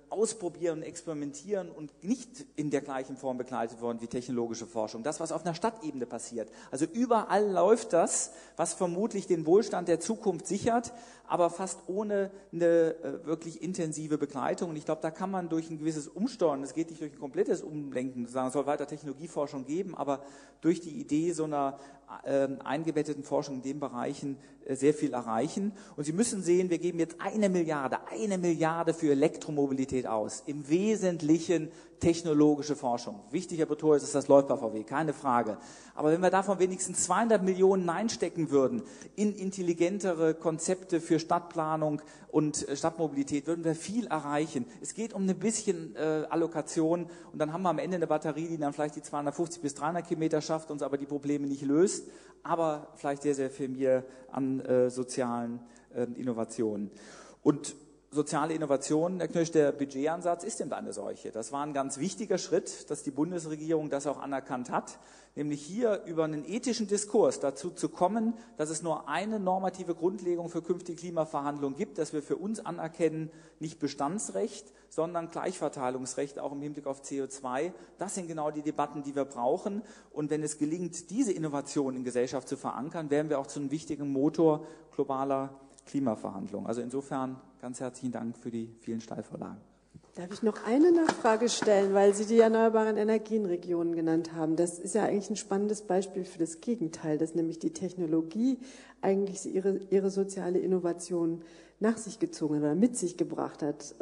ausprobieren und experimentieren und nicht in der gleichen Form begleitet worden wie technologische Forschung. Das, was auf einer Stadtebene passiert. Also überall läuft das, was vermutlich den Wohlstand der Zukunft sichert, aber fast ohne eine wirklich intensive Begleitung. Und ich glaube, da kann man durch ein gewisses Umsteuern, es geht nicht durch ein komplettes Umlenken, sagen, es soll weiter Technologieforschung geben, aber durch die Idee so einer eingebetteten Forschung in den Bereichen sehr viel erreichen. Und Sie müssen sehen, wir geben jetzt 1 Milliarde für Elektromobilität aus. Im Wesentlichen technologische Forschung. Wichtig, Herr Pretorius, ist das läuft bei VW, keine Frage. Aber wenn wir davon wenigstens 200 Millionen einstecken würden in intelligentere Konzepte für Stadtplanung und Stadtmobilität, würden wir viel erreichen. Es geht um ein bisschen Allokation und dann haben wir am Ende eine Batterie, die dann vielleicht die 250 bis 300 Kilometer schafft, uns aber die Probleme nicht löst, aber vielleicht sehr, sehr viel mehr an sozialen Innovationen. Und soziale Innovation, Herr Knirsch, der Budgetansatz ist eben eine solche. Das war ein ganz wichtiger Schritt, dass die Bundesregierung das auch anerkannt hat, nämlich hier über einen ethischen Diskurs dazu zu kommen, dass es nur eine normative Grundlegung für künftige Klimaverhandlungen gibt, dass wir für uns anerkennen, nicht Bestandsrecht, sondern Gleichverteilungsrecht, auch im Hinblick auf CO2. Das sind genau die Debatten, die wir brauchen. Und wenn es gelingt, diese Innovation in Gesellschaft zu verankern, werden wir auch zu einem wichtigen Motor globaler Klimaverhandlungen. Also insofern ganz herzlichen Dank für die vielen Steilvorlagen. Darf ich noch eine Nachfrage stellen, weil Sie die erneuerbaren Energienregionen genannt haben. Das ist ja eigentlich ein spannendes Beispiel für das Gegenteil, dass nämlich die Technologie eigentlich ihre soziale Innovation nach sich gezogen oder mit sich gebracht hat.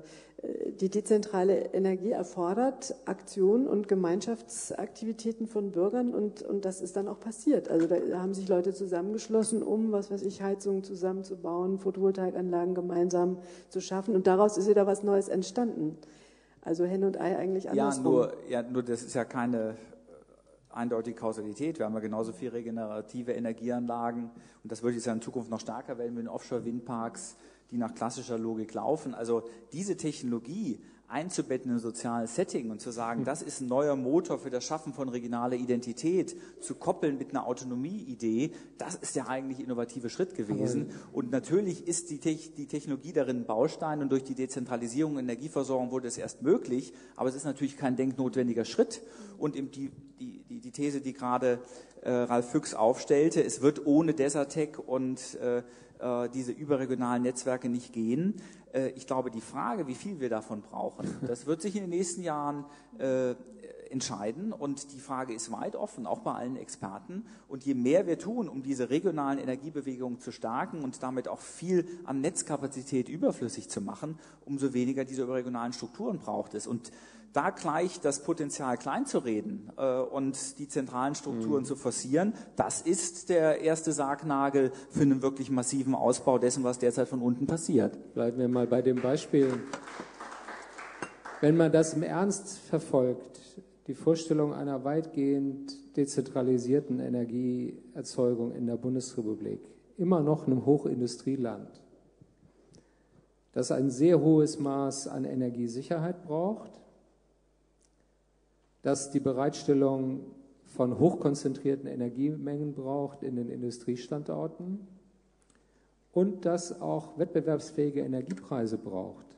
Die dezentrale Energie erfordert Aktionen und Gemeinschaftsaktivitäten von Bürgern und das ist dann auch passiert. Also da haben sich Leute zusammengeschlossen, um, was weiß ich, Heizungen zusammenzubauen, Photovoltaikanlagen gemeinsam zu schaffen und daraus ist wieder was Neues entstanden. Also Henne und Ei eigentlich andersrum. Nur das ist ja keine eindeutige Kausalität. Wir haben ja genauso viel regenerative Energieanlagen und das wird jetzt ja in Zukunft noch stärker werden mit den Offshore-Windparks, die nach klassischer Logik laufen. Also diese Technologie einzubetten in ein soziales Setting und zu sagen, das ist ein neuer Motor für das Schaffen von regionaler Identität, zu koppeln mit einer Autonomie-Idee, das ist der eigentlich innovative Schritt gewesen. Und natürlich ist die Technologie darin ein Baustein und durch die Dezentralisierung der Energieversorgung wurde es erst möglich, aber es ist natürlich kein denknotwendiger Schritt. Und die These, die gerade Ralf Füchs aufstellte, es wird ohne Desertec und diese überregionalen Netzwerke nicht gehen. Ich glaube, die Frage, wie viel wir davon brauchen, das wird sich in den nächsten Jahren entscheiden und die Frage ist weit offen, auch bei allen Experten. Und je mehr wir tun, um diese regionalen Energiebewegungen zu stärken und damit auch viel an Netzkapazität überflüssig zu machen, umso weniger diese überregionalen Strukturen braucht es. Und da gleich das Potenzial kleinzureden und die zentralen Strukturen zu forcieren, das ist der erste Sargnagel für einen wirklich massiven Ausbau dessen, was derzeit von unten passiert. Bleiben wir mal bei dem Beispiel. Wenn man das im Ernst verfolgt, die Vorstellung einer weitgehend dezentralisierten Energieerzeugung in der Bundesrepublik, immer noch einem Hochindustrieland, das ein sehr hohes Maß an Energiesicherheit braucht, das die Bereitstellung von hochkonzentrierten Energiemengen braucht in den Industriestandorten und das auch wettbewerbsfähige Energiepreise braucht.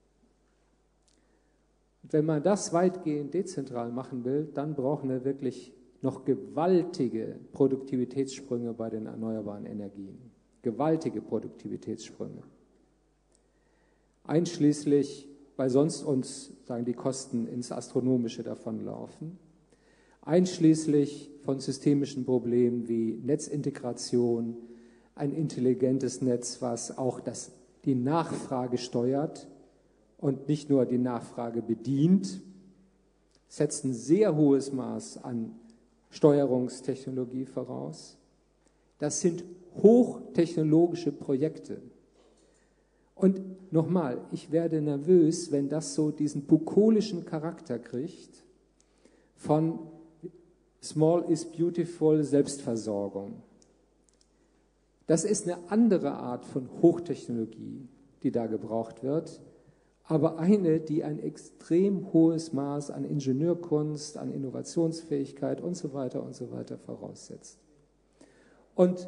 Und wenn man das weitgehend dezentral machen will, dann brauchen wir wirklich noch gewaltige Produktivitätssprünge bei den erneuerbaren Energien. Gewaltige Produktivitätssprünge. Einschließlich, weil sonst uns, sagen die Kosten, ins Astronomische davonlaufen, einschließlich von systemischen Problemen wie Netzintegration, ein intelligentes Netz, was auch die Nachfrage steuert und nicht nur die Nachfrage bedient, setzt ein sehr hohes Maß an Steuerungstechnologie voraus. Das sind hochtechnologische Projekte. Und nochmal, ich werde nervös, wenn das so diesen bukolischen Charakter kriegt von Small is Beautiful Selbstversorgung. Das ist eine andere Art von Hochtechnologie, die da gebraucht wird, aber eine, die ein extrem hohes Maß an Ingenieurkunst, an Innovationsfähigkeit und so weiter voraussetzt. Und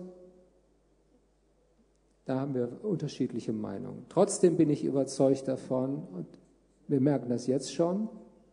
da haben wir unterschiedliche Meinungen. Trotzdem bin ich überzeugt davon, und wir merken das jetzt schon,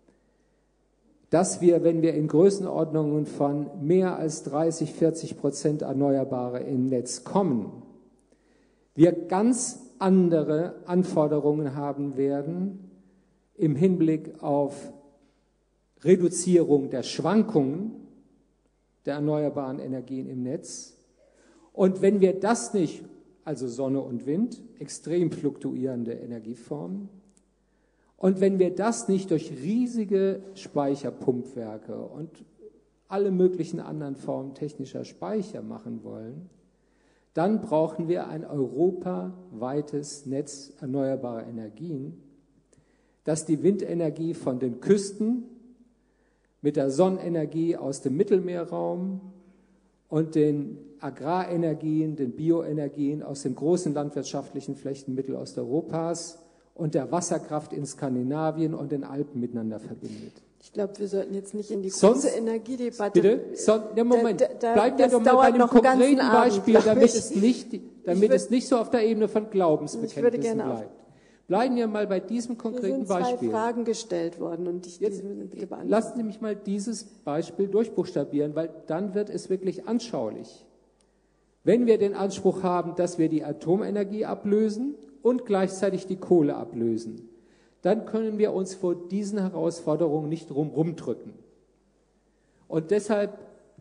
dass wir, wenn wir in Größenordnungen von mehr als 30-40% Erneuerbare im Netz kommen, wir ganz andere Anforderungen haben werden im Hinblick auf Reduzierung der Schwankungen der erneuerbaren Energien im Netz. Und wenn wir das nicht, also Sonne und Wind, extrem fluktuierende Energieformen, und wenn wir das nicht durch riesige Speicherpumpwerke und alle möglichen anderen Formen technischer Speicher machen wollen, dann brauchen wir ein europaweites Netz erneuerbarer Energien, das die Windenergie von den Küsten mit der Sonnenenergie aus dem Mittelmeerraum und den Agrarenergien, den Bioenergien aus den großen landwirtschaftlichen Flächen Mittelosteuropas und der Wasserkraft in Skandinavien und den Alpen miteinander verbindet. Ich glaube, wir sollten jetzt nicht in die große Energiedebatte. Bitte? Ja, Moment. Bleiben wir doch mal bei einem konkreten Beispiel, damit es nicht so auf der Ebene von Glaubensbekenntnissen bleibt. Bleiben wir mal bei diesem konkreten Beispiel. Es sind 2 Fragen gestellt worden und ich jetzt bitte beantworten. Lassen Sie mich mal dieses Beispiel durchbuchstabieren, weil dann wird es wirklich anschaulich. Wenn wir den Anspruch haben, dass wir die Atomenergie ablösen und gleichzeitig die Kohle ablösen, dann können wir uns vor diesen Herausforderungen nicht rumdrücken. Und deshalb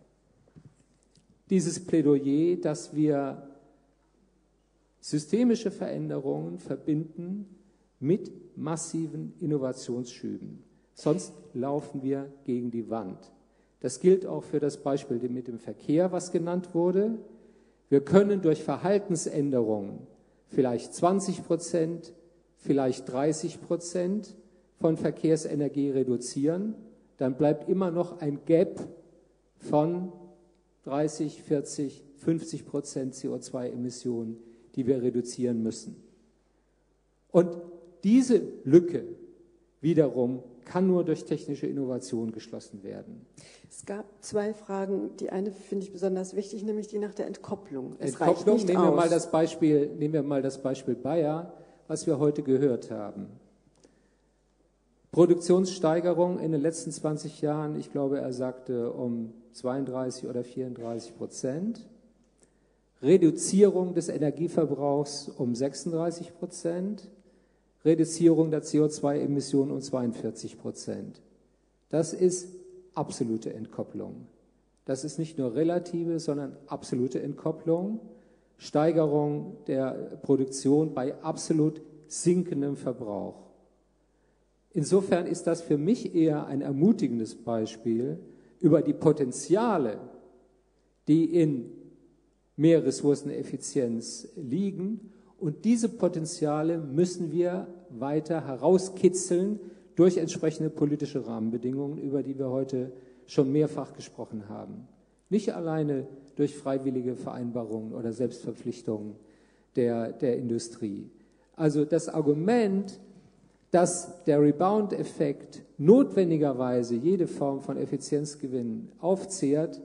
dieses Plädoyer, dass wir systemische Veränderungen verbinden mit massiven Innovationsschüben. Sonst laufen wir gegen die Wand. Das gilt auch für das Beispiel mit dem Verkehr, was genannt wurde. Wir können durch Verhaltensänderungen vielleicht 20%, vielleicht 30% von Verkehrsenergie reduzieren. Dann bleibt immer noch ein Gap von 30, 40, 50% CO2-Emissionen, die wir reduzieren müssen. Und diese Lücke wiederum kann nur durch technische Innovation geschlossen werden. Es gab 2 Fragen. Die eine finde ich besonders wichtig, nämlich die nach der Entkopplung. Entkopplung, nehmen wir mal das Beispiel Bayer, was wir heute gehört haben. Produktionssteigerung in den letzten 20 Jahren, ich glaube, er sagte um 32 oder 34%. Reduzierung des Energieverbrauchs um 36%. Reduzierung der CO2-Emissionen um 42%. Das ist absolute Entkopplung. Das ist nicht nur relative, sondern absolute Entkopplung. Steigerung der Produktion bei absolut sinkendem Verbrauch. Insofern ist das für mich eher ein ermutigendes Beispiel über die Potenziale, die in mehr Ressourceneffizienz liegen. Und diese Potenziale müssen wir weiter herauskitzeln durch entsprechende politische Rahmenbedingungen, über die wir heute schon mehrfach gesprochen haben. Nicht alleine durch freiwillige Vereinbarungen oder Selbstverpflichtungen der Industrie. Also das Argument, dass der Rebound-Effekt notwendigerweise jede Form von Effizienzgewinn aufzehrt,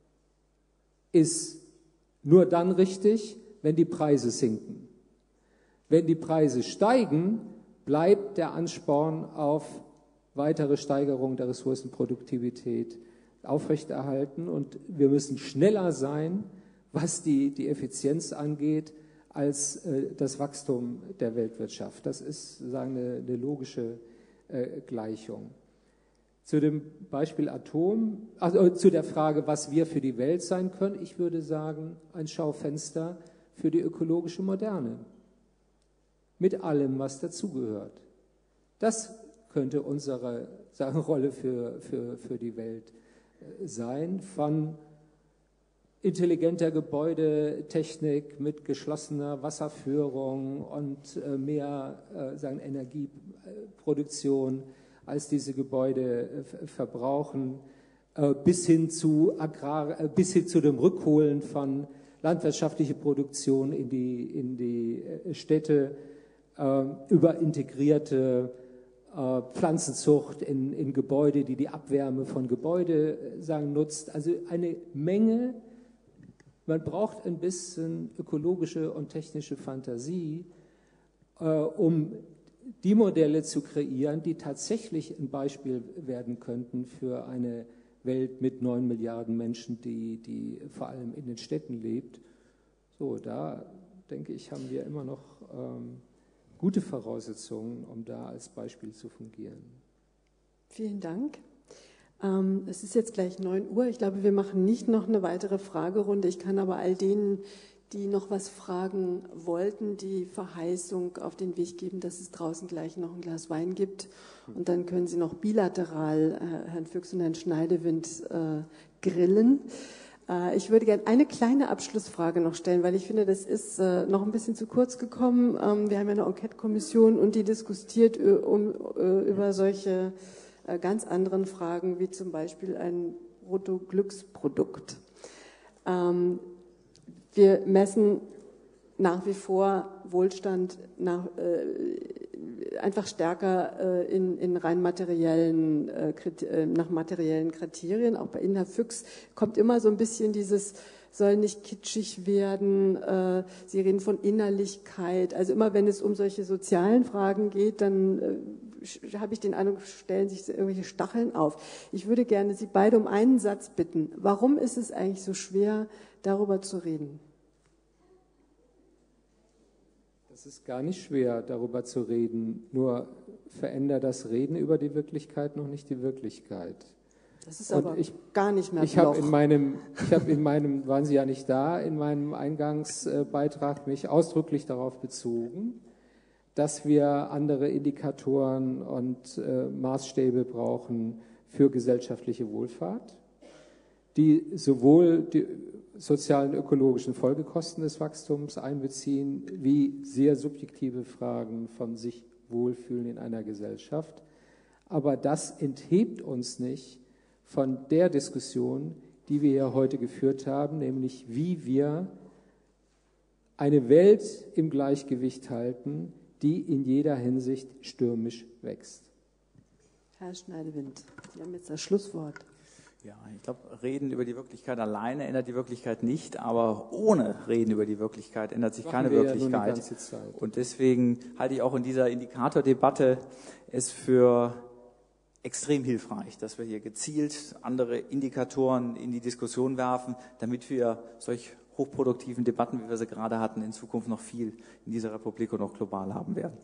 ist nur dann richtig, wenn die Preise sinken. Wenn die Preise steigen, bleibt der Ansporn auf weitere Steigerung der Ressourcenproduktivität aufrechterhalten und wir müssen schneller sein, was die Effizienz angeht, als das Wachstum der Weltwirtschaft. Das ist sozusagen eine logische Gleichung. Zu dem Beispiel Atom, also zu der Frage, was wir für die Welt sein können, ich würde sagen, ein Schaufenster für die ökologische Moderne. Mit allem, was dazugehört. Das könnte unsere Rolle für die Welt sein, von intelligenter Gebäudetechnik mit geschlossener Wasserführung und mehr Energieproduktion, als diese Gebäude verbrauchen, bis hin zu dem Rückholen von landwirtschaftlicher Produktion in die Städte, über integrierte Pflanzenzucht in Gebäude, die Abwärme von Gebäude nutzt. Also eine Menge. Man braucht ein bisschen ökologische und technische Fantasie, um die Modelle zu kreieren, die tatsächlich ein Beispiel werden könnten für eine Welt mit 9 Milliarden Menschen, die vor allem in den Städten lebt. So, da denke ich, haben wir immer noch gute Voraussetzungen, um da als Beispiel zu fungieren. Vielen Dank. Es ist jetzt gleich 9 Uhr. Ich glaube, wir machen nicht noch eine weitere Fragerunde. Ich kann aber all denen, die noch was fragen wollten, die Verheißung auf den Weg geben, dass es draußen gleich noch ein Glas Wein gibt. Und dann können Sie noch bilateral Herrn Füchs und Herrn Schneidewind grillen. Ich würde gerne eine kleine Abschlussfrage noch stellen, weil ich finde, das ist noch ein bisschen zu kurz gekommen. Wir haben ja eine Enquete-Kommission und die diskutiert über solche ganz anderen Fragen, wie zum Beispiel ein Bruttoglücksprodukt. Wir messen nach wie vor Wohlstand einfach stärker in rein materiellen, nach materiellen Kriterien. Auch bei Ihnen, Herr Füchs, kommt immer so ein bisschen dieses, soll nicht kitschig werden. Sie reden von Innerlichkeit. Also immer, wenn es um solche sozialen Fragen geht, dann habe ich den Eindruck, stellen sich irgendwelche Stacheln auf. Ich würde gerne Sie beide um einen Satz bitten. Warum ist es eigentlich so schwer, darüber zu reden? Es ist gar nicht schwer, darüber zu reden. Nur verändert das Reden über die Wirklichkeit noch nicht die Wirklichkeit. Das ist aber gar nicht mehr Ich habe in meinem, waren Sie ja nicht da, in meinem Eingangsbeitrag mich ausdrücklich darauf bezogen, dass wir andere Indikatoren und Maßstäbe brauchen für gesellschaftliche Wohlfahrt, die sowohl die sozialen und ökologischen Folgekosten des Wachstums einbeziehen, wie sehr subjektive Fragen von sich wohlfühlen in einer Gesellschaft. Aber das enthebt uns nicht von der Diskussion, die wir ja heute geführt haben, nämlich wie wir eine Welt im Gleichgewicht halten, die in jeder Hinsicht stürmisch wächst. Herr Schneidewind, Sie haben jetzt das Schlusswort. Ja, ich glaube, Reden über die Wirklichkeit alleine ändert die Wirklichkeit nicht, aber ohne Reden über die Wirklichkeit ändert sich keine Wirklichkeit. Und deswegen halte ich auch in dieser Indikatordebatte es für extrem hilfreich, dass wir hier gezielt andere Indikatoren in die Diskussion werfen, damit wir solch hochproduktiven Debatten, wie wir sie gerade hatten, in Zukunft noch viel in dieser Republik und auch global haben werden.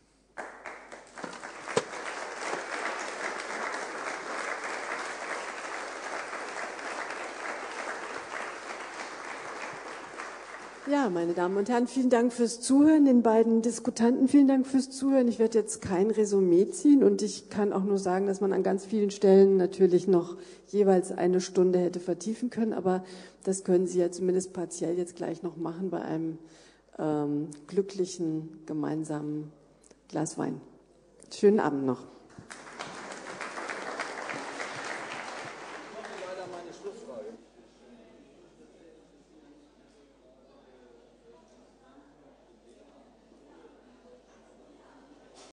Ja, meine Damen und Herren, vielen Dank fürs Zuhören, den beiden Diskutanten vielen Dank fürs Zuhören. Ich werde jetzt kein Resümee ziehen und ich kann auch nur sagen, dass man an ganz vielen Stellen natürlich noch jeweils eine Stunde hätte vertiefen können, aber das können Sie ja zumindest partiell jetzt gleich noch machen bei einem glücklichen gemeinsamen Glas Wein. Schönen Abend noch.